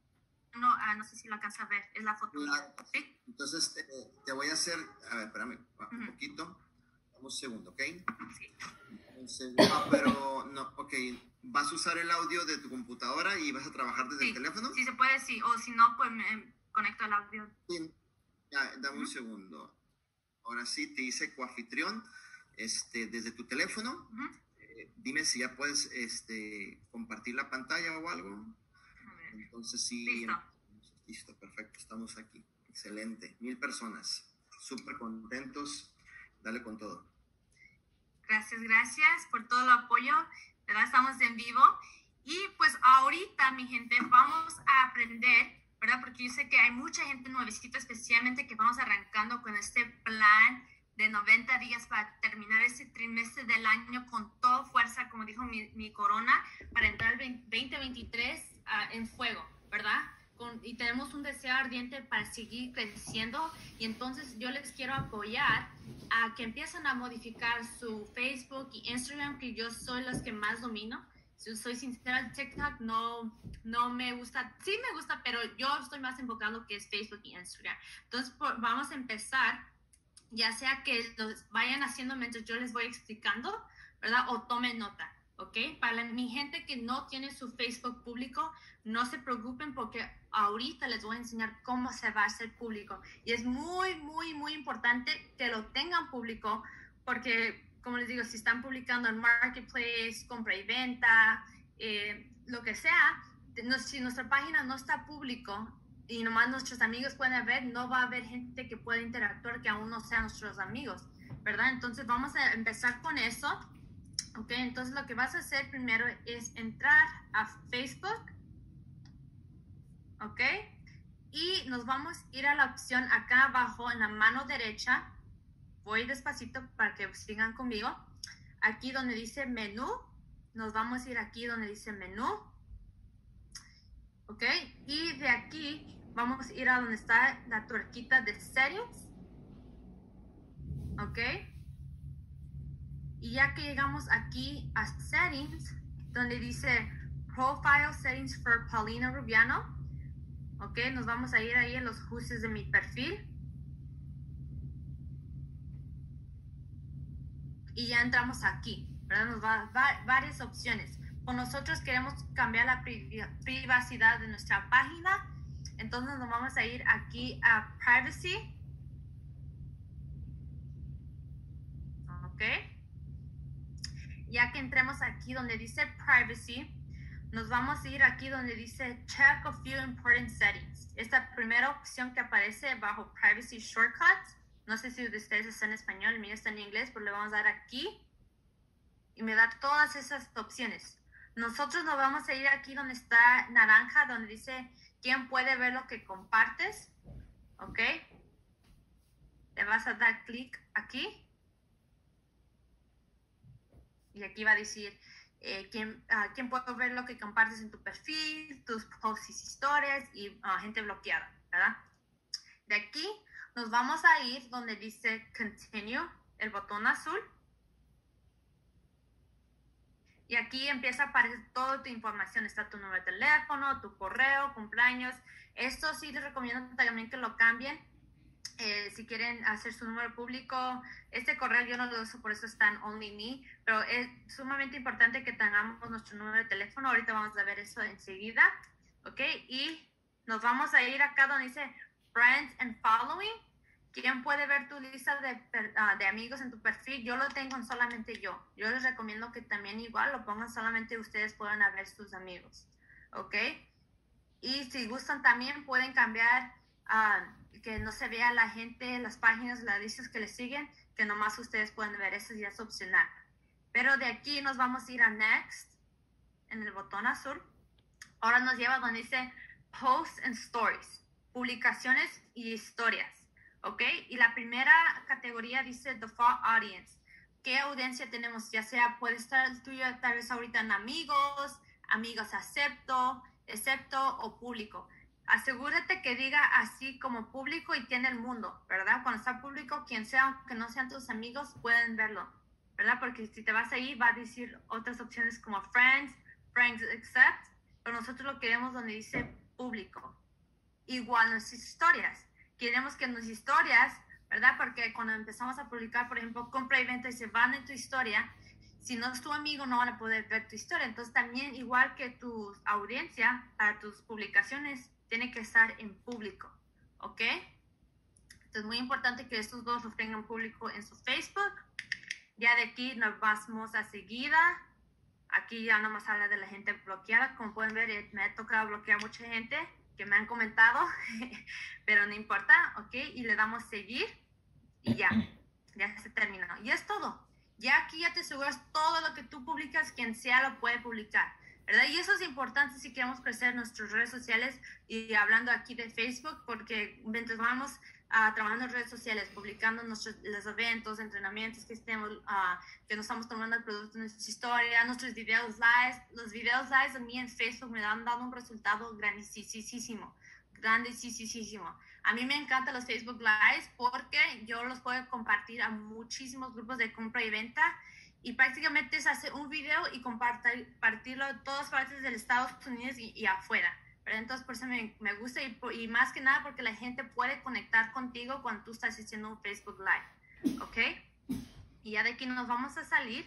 ah, no sé si lo alcanza a ver, es la foto mía, ¿sí? Entonces, te, te voy a hacer, a ver, espérame, un Ujú. poquito, un segundo, ¿ok? Sí. Un segundo, ah, pero no, ok, ¿vas a usar el audio de tu computadora y vas a trabajar desde Sí, el teléfono? sí se puede, sí, o si no, pues me conecto al audio. Sí. Ya, dame un Ujú. segundo. Ahora sí, te hice coanfitrión, este, desde tu teléfono. Ujú. Eh, dime si ya puedes, este, compartir la pantalla o algo. A ver. Entonces sí. Listo. Listo, perfecto, estamos aquí. Excelente, mil personas, súper contentos, dale con todo. Gracias, gracias por todo el apoyo, ¿verdad? Estamos en vivo. Y pues ahorita, mi gente, vamos a aprender, ¿verdad? Porque yo sé que hay mucha gente nuevecita, especialmente que vamos arrancando con este plan de noventa días para terminar este trimestre del año con toda fuerza, como dijo mi, mi corona, para entrar el veinte veintitrés uh, en fuego, ¿verdad? Con, y tenemos un deseo ardiente para seguir creciendo, y entonces yo les quiero apoyar a que empiecen a modificar su Facebook y Instagram, que yo soy los que más domino. Si soy sincera, TikTok no, no me gusta, sí me gusta, pero yo estoy más enfocado en lo que es Facebook y Instagram. Entonces por, vamos a empezar, ya sea que los vayan haciendo mientras yo les voy explicando, ¿verdad? O tomen nota, ¿ok? Para la, mi gente que no tiene su Facebook público, no se preocupen, porque ahorita les voy a enseñar cómo se va a hacer público. Y es muy, muy, muy importante que lo tengan público, porque, como les digo, si están publicando en Marketplace, compra y venta, eh, lo que sea, no, si nuestra página no está público y nomás nuestros amigos pueden ver, no va a haber gente que pueda interactuar que aún no sean nuestros amigos, ¿verdad? Entonces vamos a empezar con eso, ¿ok? Entonces lo que vas a hacer primero es entrar a Facebook, ¿ok? Y nos vamos a ir a la opción acá abajo en la mano derecha. Voy despacito para que sigan conmigo. Aquí donde dice menú, nos vamos a ir aquí donde dice menú, ¿ok? Y de aquí vamos a ir a donde está la tuerquita de settings, ¿ok? Y ya que llegamos aquí a settings, donde dice profile settings for Paulina Rubiano, ¿ok? Nos vamos a ir ahí en los ajustes de mi perfil. Y ya entramos aquí, ¿verdad? Nos va a dar varias opciones. Pues nosotros queremos cambiar la privacidad de nuestra página, entonces nos vamos a ir aquí a Privacy, ¿ok? Ya que entremos aquí donde dice Privacy, nos vamos a ir aquí donde dice Check a few important settings. Esta primera opción que aparece bajo Privacy Shortcuts, no sé si ustedes están en español, el mío está en inglés, pero le vamos a dar aquí y me da todas esas opciones. Nosotros nos vamos a ir aquí donde está naranja, donde dice quién puede ver lo que compartes, ¿ok? Le vas a dar clic aquí y aquí va a decir eh, quién, uh, quién puede ver lo que compartes en tu perfil, tus posts y historias y uh, gente bloqueada, ¿verdad? De aquí nos vamos a ir donde dice Continue, el botón azul. Y aquí empieza a aparecer toda tu información. Está tu número de teléfono, tu correo, cumpleaños. Esto sí les recomiendo también que lo cambien. Eh, si quieren hacer su número público, este correo yo no lo uso, por eso está en Only Me. Pero es sumamente importante que tengamos nuestro número de teléfono. Ahorita vamos a ver eso enseguida. ¿Ok? Y nos vamos a ir acá donde dice Friends and Following. ¿Quién puede ver tu lista de, uh, de amigos en tu perfil? Yo lo tengo en solamente yo. Yo les recomiendo que también igual lo pongan solamente ustedes puedan ver sus amigos. ¿Ok? Y si gustan también pueden cambiar uh, que no se vea la gente, las páginas, las listas que les siguen, que nomás ustedes pueden ver. Eso ya es opcional. Pero de aquí nos vamos a ir a Next, en el botón azul. Ahora nos lleva donde dice Posts and Stories, publicaciones y historias. ¿Ok? Y la primera categoría dice Default Audience. ¿Qué audiencia tenemos? Ya sea, puede estar el tuyo tal vez ahorita en amigos, amigos acepto, excepto o público. asegúrate que diga así como público y tiene el mundo, ¿verdad? Cuando está público, quien sea, aunque no sean tus amigos, pueden verlo, ¿verdad? Porque si te vas ahí, va a decir otras opciones como friends, friends accept, pero nosotros lo queremos donde dice público. Igual nuestras historias. Queremos que nuestras historias, ¿verdad? Porque cuando empezamos a publicar, por ejemplo, compra y venta y se van en tu historia, si no es tu amigo, no van a poder ver tu historia. Entonces, también, igual que tu audiencia, para tus publicaciones, tiene que estar en público, ¿ok? Entonces, es muy importante que estos dos los tengan público en su Facebook. Ya de aquí nos vamos a seguida. Aquí ya nomás habla de la gente bloqueada. Como pueden ver, me ha tocado bloquear mucha gente que me han comentado, pero no importa, ¿ok? Y le damos seguir y ya, ya se terminó. Y es todo. Ya aquí ya te aseguras todo lo que tú publicas, quien sea lo puede publicar, ¿verdad? Y eso es importante si queremos crecer nuestras redes sociales y hablando aquí de Facebook, porque mientras vamos uh, trabajando en redes sociales, publicando nuestros los eventos, entrenamientos que estemos, uh, que nos estamos tomando el producto, nuestras historias, nuestros videos live, los videos live a mí en Facebook me han dado un resultado grandísimo, grandísimo. A mí me encantan los Facebook Lives porque yo los puedo compartir a muchísimos grupos de compra y venta y prácticamente es hacer un video y compartirlo en todas partes del Estados Unidos y, y afuera. Pero entonces por eso me, me gusta y, y más que nada porque la gente puede conectar contigo cuando tú estás haciendo un Facebook Live, ¿ok? Y ya de aquí nos vamos a salir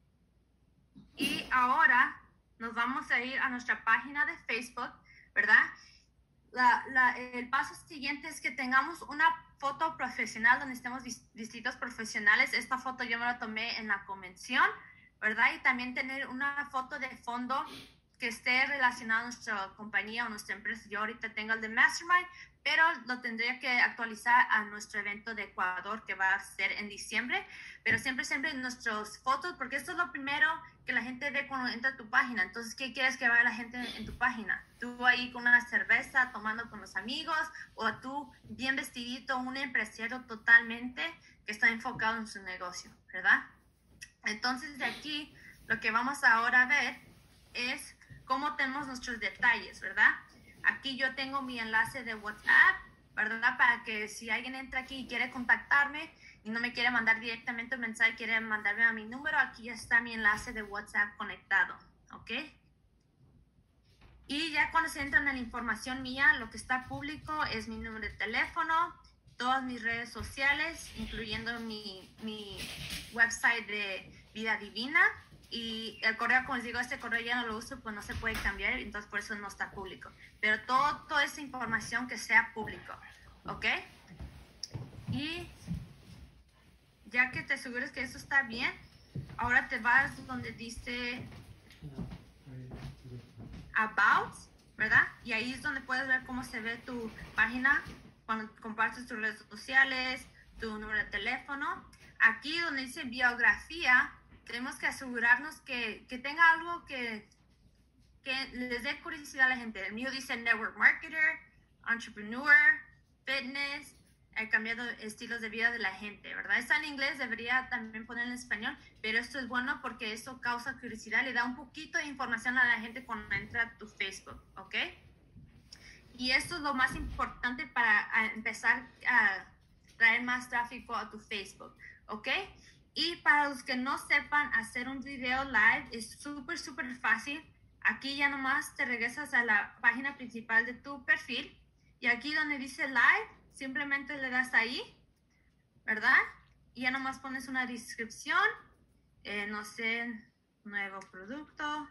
y ahora nos vamos a ir a nuestra página de Facebook, ¿verdad? La, la, el paso siguiente es que tengamos una foto profesional donde estemos distintos profesionales. Esta foto yo me la tomé en la convención, ¿verdad? Y también tener una foto de fondo que esté relacionada a nuestra compañía o nuestra empresa. Yo ahorita tengo el de Mastermind, pero lo tendría que actualizar a nuestro evento de Ecuador que va a ser en diciembre. Pero siempre, siempre nuestras fotos, porque esto es lo primero que la gente ve cuando entra a tu página. Entonces, ¿qué quieres que vea la gente en tu página? Tú ahí con una cerveza, tomando con los amigos, o tú bien vestidito, un empresario totalmente que está enfocado en su negocio, ¿verdad? Entonces, de aquí, lo que vamos ahora a ver es cómo tenemos nuestros detalles, ¿verdad? Aquí yo tengo mi enlace de WhatsApp, ¿verdad? Para que si alguien entra aquí y quiere contactarme y no me quiere mandar directamente un mensaje, quiere mandarme a mi número, aquí ya está mi enlace de WhatsApp conectado, ¿ok? Y ya cuando se entran en la información mía, lo que está público es mi número de teléfono, todas mis redes sociales, incluyendo mi, mi website de Vida Divina. Y el correo, como les digo, este correo ya no lo uso, pues no se puede cambiar, entonces por eso no está público. Pero todo, toda esa información que sea público, ¿ok? Y ya que te asegures que eso está bien, ahora te vas donde dice About, ¿verdad? Y ahí es donde puedes ver cómo se ve tu página cuando compartes tus redes sociales, tu número de teléfono. Aquí donde dice biografía, tenemos que asegurarnos que, que tenga algo que, que les dé curiosidad a la gente. El mío dice network marketer, entrepreneur, fitness, he cambiado estilos de vida de la gente, ¿verdad? Está en inglés, debería también poner en español, pero esto es bueno porque eso causa curiosidad, le da un poquito de información a la gente cuando entra a tu Facebook, ¿ok? Y esto es lo más importante para empezar a traer más tráfico a tu Facebook, ¿ok? Y para los que no sepan hacer un video live, es súper, súper fácil. Aquí ya nomás te regresas a la página principal de tu perfil. Y aquí donde dice live, simplemente le das ahí, ¿verdad? Y ya nomás pones una descripción, eh, no sé, nuevo producto,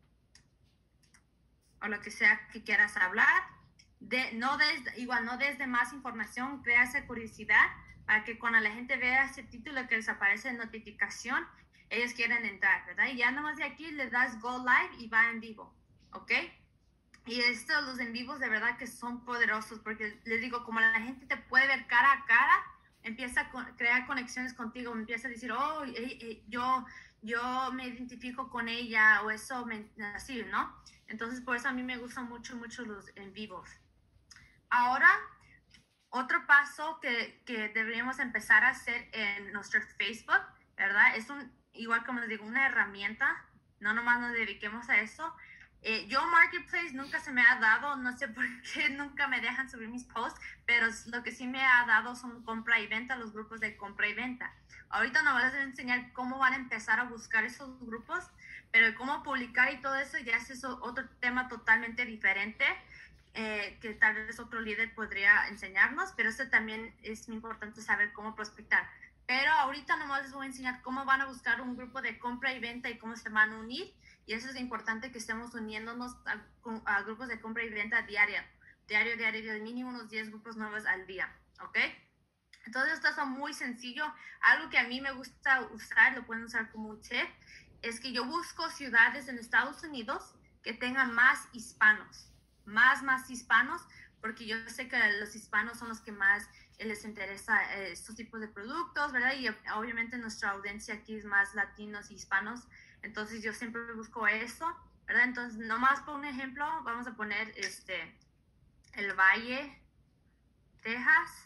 o lo que sea que quieras hablar. De, no des, igual no des de más información, crea esa curiosidad, para que cuando la gente vea ese título que les aparece en notificación, ellos quieren entrar, ¿verdad? Y ya nomás de aquí le das Go Live y va en vivo, ¿ok? Y estos, los en vivos, de verdad que son poderosos, porque les digo, como la gente te puede ver cara a cara, empieza a crear conexiones contigo, empieza a decir, oh, eh, eh, yo, yo me identifico con ella, o eso, me, así, ¿no? Entonces, por eso a mí me gustan mucho, mucho los en vivos. Ahora, otro paso que, que deberíamos empezar a hacer en nuestro Facebook, ¿verdad? Es un, igual como les digo, una herramienta, no nomás nos dediquemos a eso, Eh, yo Marketplace nunca se me ha dado, no sé por qué nunca me dejan subir mis posts, pero lo que sí me ha dado son compra y venta, los grupos de compra y venta. Ahorita no les voy a enseñar cómo van a empezar a buscar esos grupos, pero cómo publicar y todo eso ya es eso, otro tema totalmente diferente, eh, que tal vez otro líder podría enseñarnos, pero eso también es muy importante saber cómo prospectar. Pero ahorita nomás les voy a enseñar cómo van a buscar un grupo de compra y venta y cómo se van a unir. Y eso es importante que estemos uniéndonos a, a grupos de compra y venta diaria. Diario, diario, diario, mínimo unos diez grupos nuevos al día. ¿Ok? Entonces esto es muy sencillo. Algo que a mí me gusta usar, lo pueden usar como un tip, es que yo busco ciudades en Estados Unidos que tengan más hispanos. Más, más hispanos, porque yo sé que los hispanos son los que más les interesa eh, estos tipos de productos, ¿verdad? Y obviamente nuestra audiencia aquí es más latinos y hispanos. Entonces yo siempre busco eso, ¿verdad? Entonces, nomás por un ejemplo, vamos a poner este, el Valle, Texas.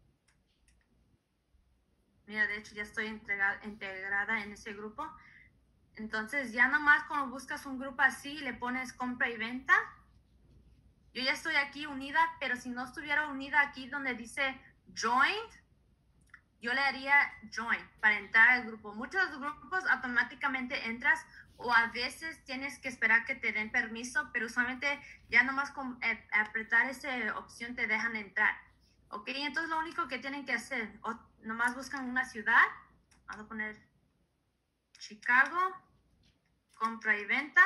Mira, de hecho ya estoy integrada, integrada en ese grupo. Entonces ya nomás cuando buscas un grupo así, le pones compra y venta. Yo ya estoy aquí unida, pero si no estuviera unida aquí donde dice joined, yo le haría join para entrar al grupo. Muchos grupos automáticamente entras o a veces tienes que esperar que te den permiso, pero usualmente ya nomás con eh, apretar esa opción te dejan entrar. Ok, entonces lo único que tienen que hacer, o nomás buscan una ciudad, vamos a poner Chicago, compra y venta,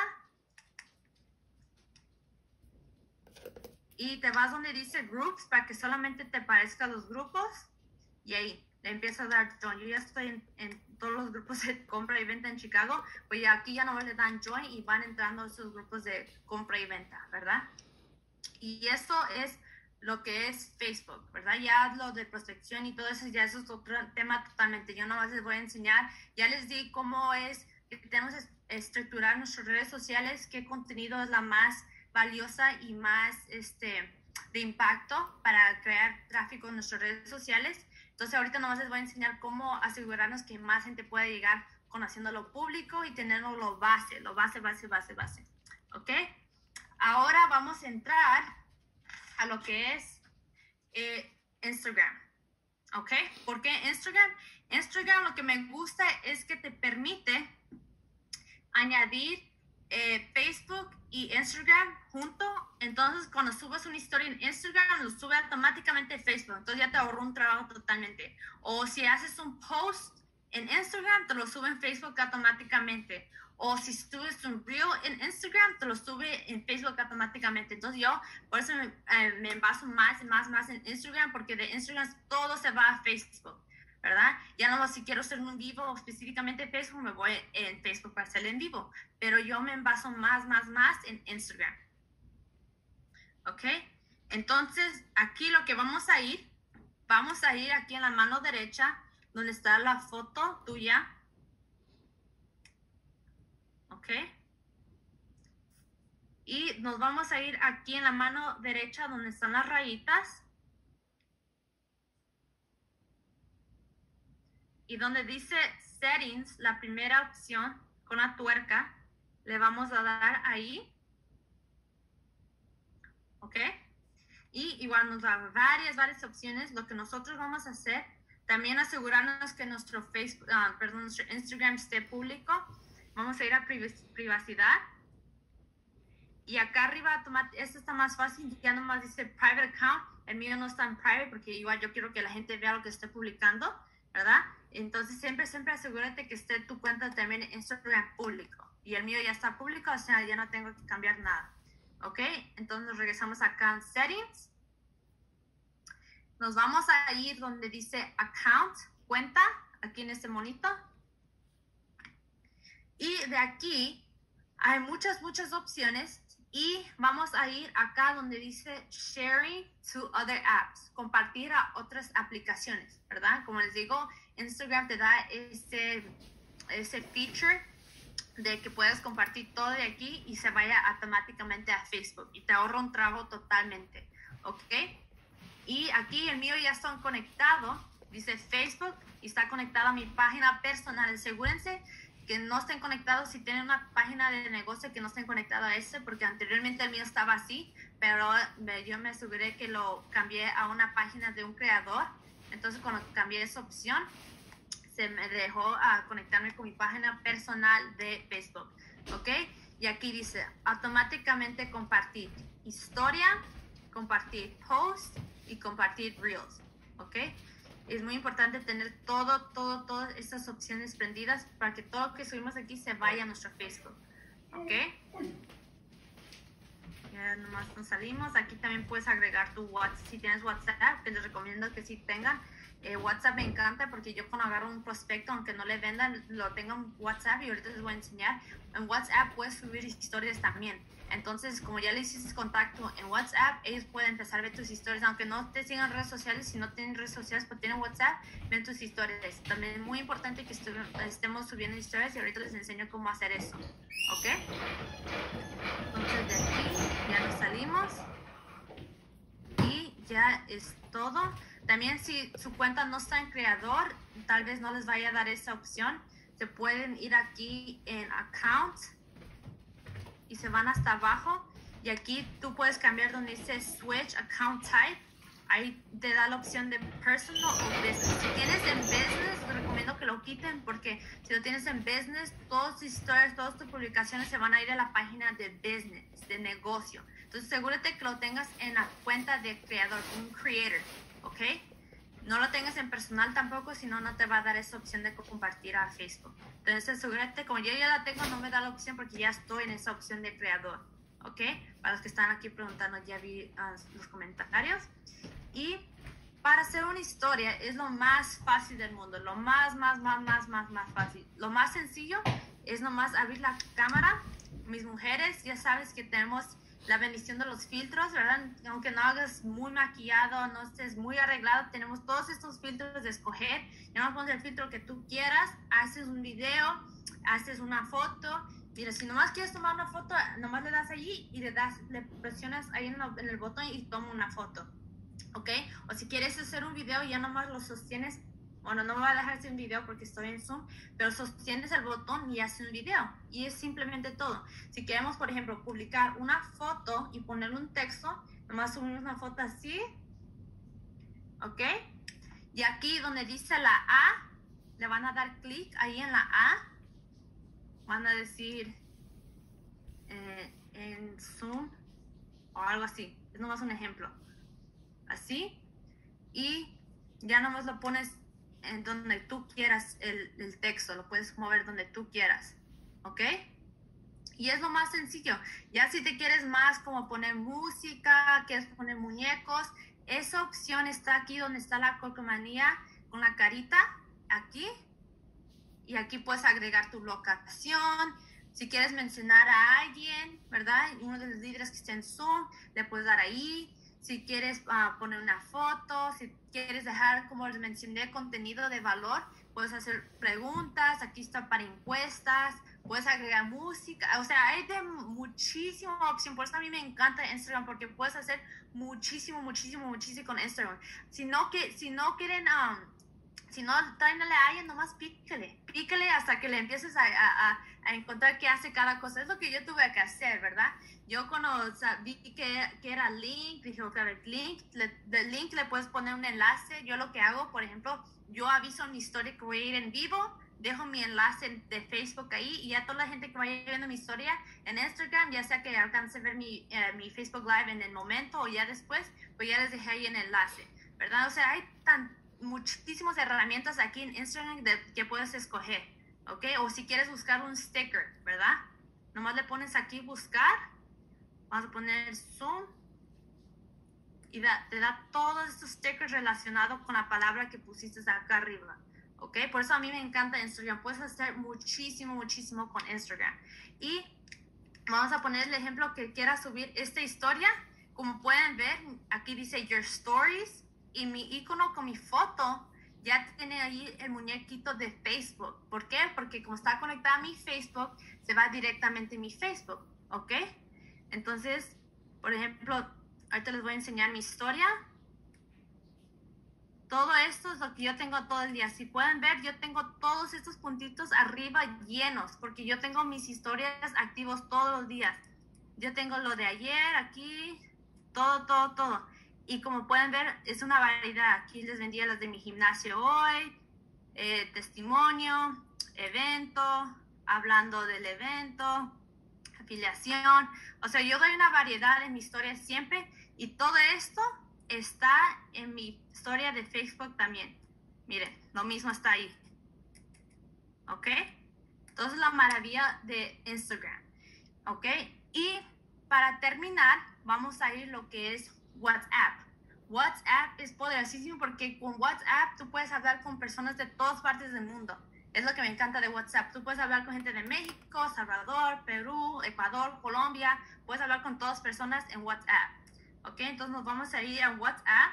y te vas donde dice groups para que solamente te parezcan los grupos, y ahí le empieza a dar join. Yo ya estoy en, en todos los grupos de compra y venta en Chicago, pues ya aquí ya no le dan join y van entrando esos grupos de compra y venta, ¿verdad? Y eso es lo que es Facebook, ¿verdad? Ya lo de prospección y todo eso, ya eso es otro tema totalmente. Yo nomás les voy a enseñar, ya les di cómo es que tenemos que estructurar nuestras redes sociales, qué contenido es la más valiosa y más este, de impacto para crear tráfico en nuestras redes sociales. Entonces ahorita nomás les voy a enseñar cómo asegurarnos que más gente pueda llegar conociendo lo público y tenerlo lo base, lo base, base, base, base. ¿Ok? Ahora vamos a entrar a lo que es eh, Instagram. ¿Ok? ¿Por qué Instagram? Instagram lo que me gusta es que te permite añadir eh, Facebook y Instagram junto. Entonces cuando subes una historia en Instagram lo sube automáticamente Facebook, entonces ya te ahorró un trabajo totalmente. O si haces un post en Instagram te lo sube en Facebook automáticamente, o si subes un reel en Instagram te lo sube en Facebook automáticamente. Entonces yo por eso me, eh, me envaso más y más más en Instagram, porque de Instagram todo se va a Facebook, ¿verdad? Ya no, si quiero hacer un vivo específicamente Facebook, me voy en Facebook para hacer en vivo, pero yo me envaso más, más, más en Instagram. ¿Ok? Entonces, aquí lo que vamos a ir, vamos a ir aquí en la mano derecha, donde está la foto tuya. ¿Ok? Y nos vamos a ir aquí en la mano derecha, donde están las rayitas. Y donde dice Settings, la primera opción con la tuerca, le vamos a dar ahí. ¿Ok? Y igual nos da varias, varias opciones. Lo que nosotros vamos a hacer, también asegurarnos que nuestro Facebook, uh, perdón, nuestro Instagram esté público. Vamos a ir a privacidad. Y acá arriba, esto está más fácil, ya nomás dice Private Account. El mío no está en Private porque igual yo quiero que la gente vea lo que esté publicando, ¿verdad? Entonces siempre, siempre asegúrate que esté tu cuenta también en Instagram público. Y el mío ya está público, o sea, ya no tengo que cambiar nada. ¿Ok? Entonces nos regresamos acá en Settings. Nos vamos a ir donde dice Account, cuenta, aquí en este monito. Y de aquí hay muchas, muchas opciones. Y vamos a ir acá donde dice Sharing to other apps, compartir a otras aplicaciones, ¿verdad? Como les digo, Instagram te da ese, ese feature de que puedes compartir todo de aquí y se vaya automáticamente a Facebook y te ahorra un trabajo totalmente, ¿ok? Y aquí el mío ya está conectado, dice Facebook, y está conectado a mi página personal. Asegúrense que no estén conectados, si tienen una página de negocio que no estén conectados a ese, porque anteriormente el mío estaba así, pero yo me aseguré que lo cambié a una página de un creador. Entonces cuando cambié esa opción, se me dejó a conectarme con mi página personal de Facebook, ¿ok? Y aquí dice, automáticamente compartir historia, compartir post y compartir reels, ¿ok? Es muy importante tener todo, todo, todas estas opciones prendidas para que todo lo que subimos aquí se vaya a nuestro Facebook, ¿ok? Ya nomás nos salimos. Aquí también puedes agregar tu WhatsApp. Si tienes WhatsApp, que les recomiendo que sí tengan. Eh, WhatsApp me encanta porque yo cuando agarro un prospecto, aunque no le vendan, lo tengo en WhatsApp y ahorita les voy a enseñar. En WhatsApp puedes subir historias también. Entonces, como ya le hiciste contacto en WhatsApp, ellos pueden empezar a ver tus historias. Aunque no te sigan redes sociales, si no tienen redes sociales, pero tienen WhatsApp, ven tus historias. También es muy importante que estemos subiendo historias y ahorita les enseño cómo hacer eso. ¿Ok? Entonces, de aquí ya nos salimos. Y ya es todo. También si su cuenta no está en creador, tal vez no les vaya a dar esa opción. Se pueden ir aquí en Account y se van hasta abajo. Y aquí tú puedes cambiar donde dice Switch Account Type. Ahí te da la opción de Personal o Business. Si tienes en Business, te recomiendo que lo quiten porque si lo tienes en Business, todas tus historias, todas tus publicaciones se van a ir a la página de Business, de negocio. Entonces, asegúrate que lo tengas en la cuenta de creador, un creator, ¿ok? No lo tengas en personal tampoco, si no, no te va a dar esa opción de compartir a Facebook. Entonces, asegúrate, como yo ya la tengo, no me da la opción porque ya estoy en esa opción de creador, ¿ok? Para los que están aquí preguntando, ya vi uh, los comentarios. Y para hacer una historia es lo más fácil del mundo, lo más, más, más, más, más, más fácil. Lo más sencillo es nomás abrir la cámara. Mis mujeres, ya sabes que tenemos la bendición de los filtros, ¿verdad? Aunque no hagas muy maquillado, no estés muy arreglado, tenemos todos estos filtros de escoger. Ya no pones el filtro que tú quieras, haces un video, haces una foto. Mira, si nomás quieres tomar una foto, nomás le das allí y le das, le presionas ahí en, lo, en el botón y toma una foto, ¿ok? O si quieres hacer un video, ya nomás lo sostienes. Bueno, no me va a dejar hacer un video porque estoy en Zoom, pero sostienes el botón y haces un video. Y es simplemente todo. Si queremos, por ejemplo, publicar una foto y ponerle un texto, nomás subimos una foto así, ¿ok? Y aquí donde dice la A, le van a dar clic ahí en la A. Van a decir eh, en Zoom o algo así. Es nomás un ejemplo. Así. Y ya nomás lo pones en donde tú quieras el, el texto, lo puedes mover donde tú quieras, ¿ok? Y es lo más sencillo. Ya si te quieres más como poner música, quieres poner muñecos, esa opción está aquí donde está la calcomanía con la carita, aquí, y aquí puedes agregar tu locación. Si quieres mencionar a alguien, ¿verdad? Uno de los líderes que está en Zoom, le puedes dar ahí. Si quieres uh, poner una foto, si quieres dejar, como les mencioné, contenido de valor, puedes hacer preguntas, aquí está para encuestas, puedes agregar música, o sea, hay de muchísima opción. Por eso a mí me encanta Instagram, porque puedes hacer muchísimo, muchísimo, muchísimo con Instagram. Si no, que, si no quieren, um, si no traen a alguien, nomás pícale, pícale hasta que le empieces a, a, a encontrar qué hace cada cosa. Es lo que yo tuve que hacer, ¿verdad? Yo cuando o sea, vi que, que era link, dije, ok, a ver, link, le, de link le puedes poner un enlace. Yo lo que hago, por ejemplo, yo aviso mi historia que voy a ir en vivo, dejo mi enlace de Facebook ahí y ya toda la gente que vaya viendo mi historia en Instagram, ya sea que alcance a ver mi, eh, mi Facebook Live en el momento o ya después, pues ya les dejé ahí en el enlace, ¿verdad? O sea, hay tan, muchísimas herramientas aquí en Instagram de, que puedes escoger, ¿ok? O si quieres buscar un sticker, ¿verdad? Nomás le pones aquí buscar. Vamos a poner Zoom y da, te da todos estos stickers relacionados con la palabra que pusiste acá arriba, ¿ok? Por eso a mí me encanta Instagram. Puedes hacer muchísimo, muchísimo con Instagram. Y vamos a poner el ejemplo que quiera subir esta historia. Como pueden ver, aquí dice Your Stories y mi icono con mi foto ya tiene ahí el muñequito de Facebook. ¿Por qué? Porque como está conectada a mi Facebook, se va directamente a mi Facebook, ¿ok? Entonces, por ejemplo, ahorita les voy a enseñar mi historia. todo esto es lo que yo tengo todo el día. Si pueden ver, yo tengo todos estos puntitos arriba llenos, porque yo tengo mis historias activos todos los días. Yo tengo lo de ayer, aquí, todo, todo, todo. Y como pueden ver, es una variedad. Aquí les vendía las de mi gimnasio hoy, eh, testimonio, evento, hablando del evento, afiliación. O sea, yo doy una variedad en mi historia siempre, y todo esto está en mi historia de Facebook también. Miren, lo mismo está ahí. ¿Ok? Entonces, la maravilla de Instagram. ¿Ok? Y para terminar, vamos a ir lo que es WhatsApp. WhatsApp es poderosísimo porque con WhatsApp tú puedes hablar con personas de todas partes del mundo. Es lo que me encanta de WhatsApp. Tú puedes hablar con gente de México, Salvador, Perú, Ecuador, Colombia. Puedes hablar con todas personas en WhatsApp. ¿Ok? Entonces nos vamos a ir a WhatsApp.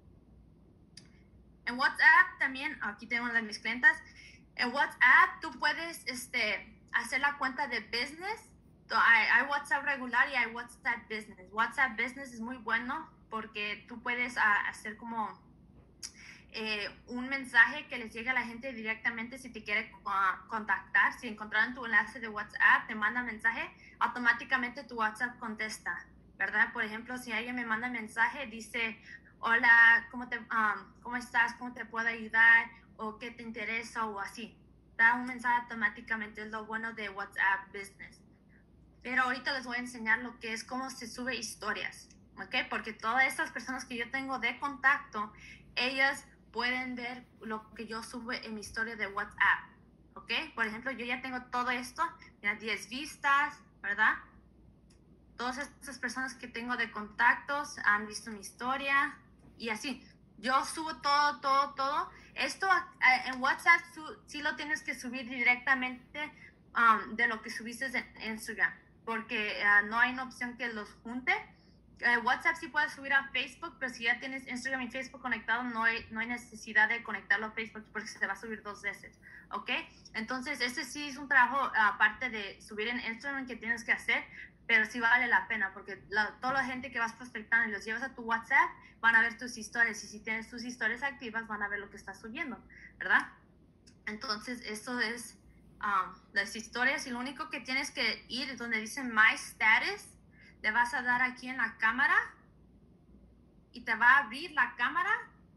En WhatsApp también, aquí tengo una de mis clientas. En WhatsApp tú puedes este, hacer la cuenta de business. Hay, hay WhatsApp regular y hay WhatsApp Business. WhatsApp Business es muy bueno porque tú puedes a, hacer como eh, un mensaje que les llegue a la gente directamente si te quiere uh, contactar. Si encontraron tu enlace de WhatsApp, te manda mensaje, automáticamente tu WhatsApp contesta, ¿verdad? Por ejemplo, si alguien me manda mensaje, dice, hola, ¿cómo, te, um, ¿cómo estás? ¿Cómo te puedo ayudar? ¿O qué te interesa? O así. Da un mensaje automáticamente, es lo bueno de WhatsApp Business. Pero ahorita les voy a enseñar lo que es cómo se sube historias, ¿ok? Porque todas estas personas que yo tengo de contacto, ellas pueden ver lo que yo subo en mi historia de WhatsApp, ¿ok? Por ejemplo, yo ya tengo todo esto, mira, diez vistas, ¿verdad? Todas estas personas que tengo de contactos han visto mi historia y así. Yo subo todo, todo, todo. Esto uh, en WhatsApp su, sí lo tienes que subir directamente um, de lo que subiste en Instagram, porque uh, no hay una opción que los junte. Uh, WhatsApp sí puedes subir a Facebook, pero si ya tienes Instagram y Facebook conectado, no hay, no hay necesidad de conectarlo a Facebook porque se va a subir dos veces, ¿ok? Entonces, este sí es un trabajo uh, aparte de subir en Instagram que tienes que hacer, pero sí vale la pena porque la, toda la gente que vas prospectando y los llevas a tu WhatsApp van a ver tus historias, y si tienes tus historias activas van a ver lo que estás subiendo, ¿verdad? Entonces, eso es um, las historias, y lo único que tienes que ir es donde dice My Status. Le vas a dar aquí en la cámara y te va a abrir la cámara,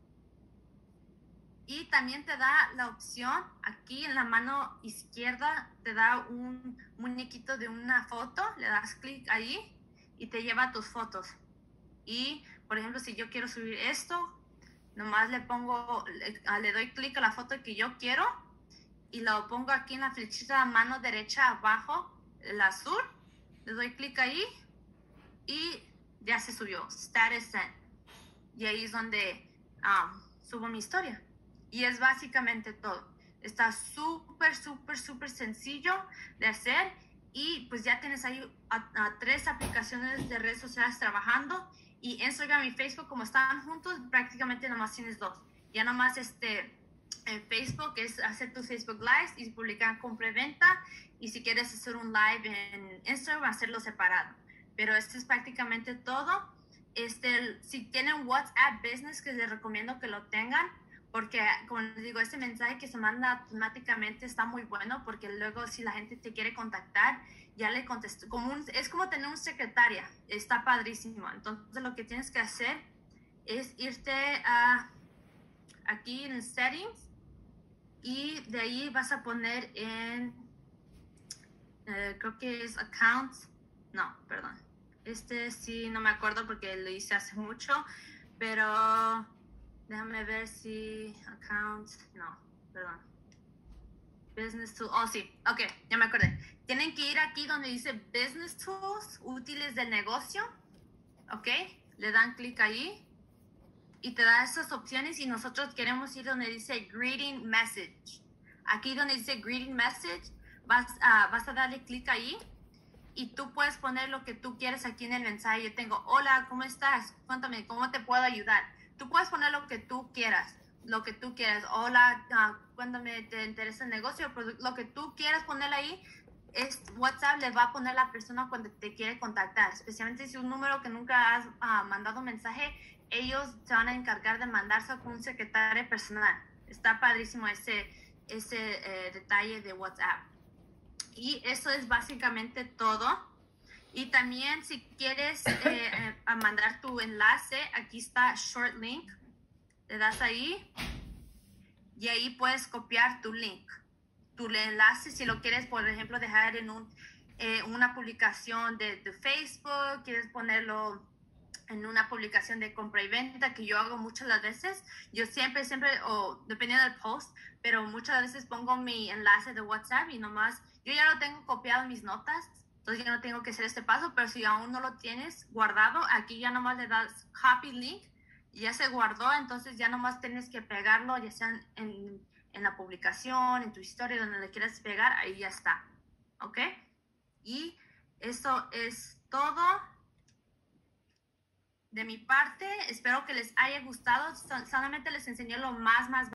y también te da la opción aquí en la mano izquierda, te da un muñequito de una foto, le das clic ahí y te lleva a tus fotos. Y por ejemplo, si yo quiero subir esto, nomás le pongo, le, le doy clic a la foto que yo quiero y lo pongo aquí en la flechita mano derecha abajo, el azul, le doy clic ahí y ya se subió, Status Sent. Y ahí es donde um, subo mi historia. Y es básicamente todo. Está súper, súper, súper sencillo de hacer. Y pues ya tienes ahí a, a tres aplicaciones de redes sociales trabajando. Y Instagram y Facebook, como están juntos, prácticamente nomás tienes dos. Ya nomás este, en Facebook es hacer tu Facebook Live y publicar con preventa. Y si quieres hacer un live en Instagram, hacerlo separado. Pero esto es prácticamente todo. Este, si tienen WhatsApp Business, que les recomiendo que lo tengan, porque como les digo, este mensaje que se manda automáticamente está muy bueno, porque luego si la gente te quiere contactar, ya le contesto. Como un, es como tener una secretaria, está padrísimo. Entonces lo que tienes que hacer es irte a, aquí en Settings, y de ahí vas a poner en, eh, creo que es Accounts, no, perdón. Este sí, no me acuerdo porque lo hice hace mucho, pero déjame ver si accounts, no, perdón. Business Tools, oh sí, ok, ya me acordé. Tienen que ir aquí donde dice Business Tools, útiles del negocio, ok, le dan clic ahí y te da esas opciones, y nosotros queremos ir donde dice Greeting Message. Aquí donde dice Greeting Message, vas a, vas a darle clic ahí. Y tú puedes poner lo que tú quieres aquí en el mensaje. Yo tengo, hola, ¿cómo estás? Cuéntame, ¿cómo te puedo ayudar? Tú puedes poner lo que tú quieras, lo que tú quieras. Hola, uh, cuéntame, ¿te interesa el negocio? Lo que tú quieras poner ahí, es WhatsApp le va a poner la persona cuando te quiere contactar. Especialmente si un número que nunca has uh, mandado mensaje, ellos se van a encargar de mandarse con un secretario personal. Está padrísimo ese, ese eh, detalle de WhatsApp. Y eso es básicamente todo. Y también si quieres eh, eh, a mandar tu enlace, aquí está Short Link. Le das ahí y ahí puedes copiar tu link, tu enlace. Si lo quieres, por ejemplo, dejar en un, eh, una publicación de, de Facebook, quieres ponerlo en una publicación de compra y venta, que yo hago muchas las veces. Yo siempre, siempre, o dependiendo del post, pero muchas veces pongo mi enlace de WhatsApp y nomás, yo ya lo tengo copiado en mis notas, entonces ya no tengo que hacer este paso, pero si aún no lo tienes guardado, aquí ya nomás le das copy link, y ya se guardó, entonces ya nomás tienes que pegarlo, ya sea en, en la publicación, en tu historia, donde le quieras pegar, ahí ya está, ¿ok? Y eso es todo de mi parte. Espero que les haya gustado. Solamente les enseñé lo más, más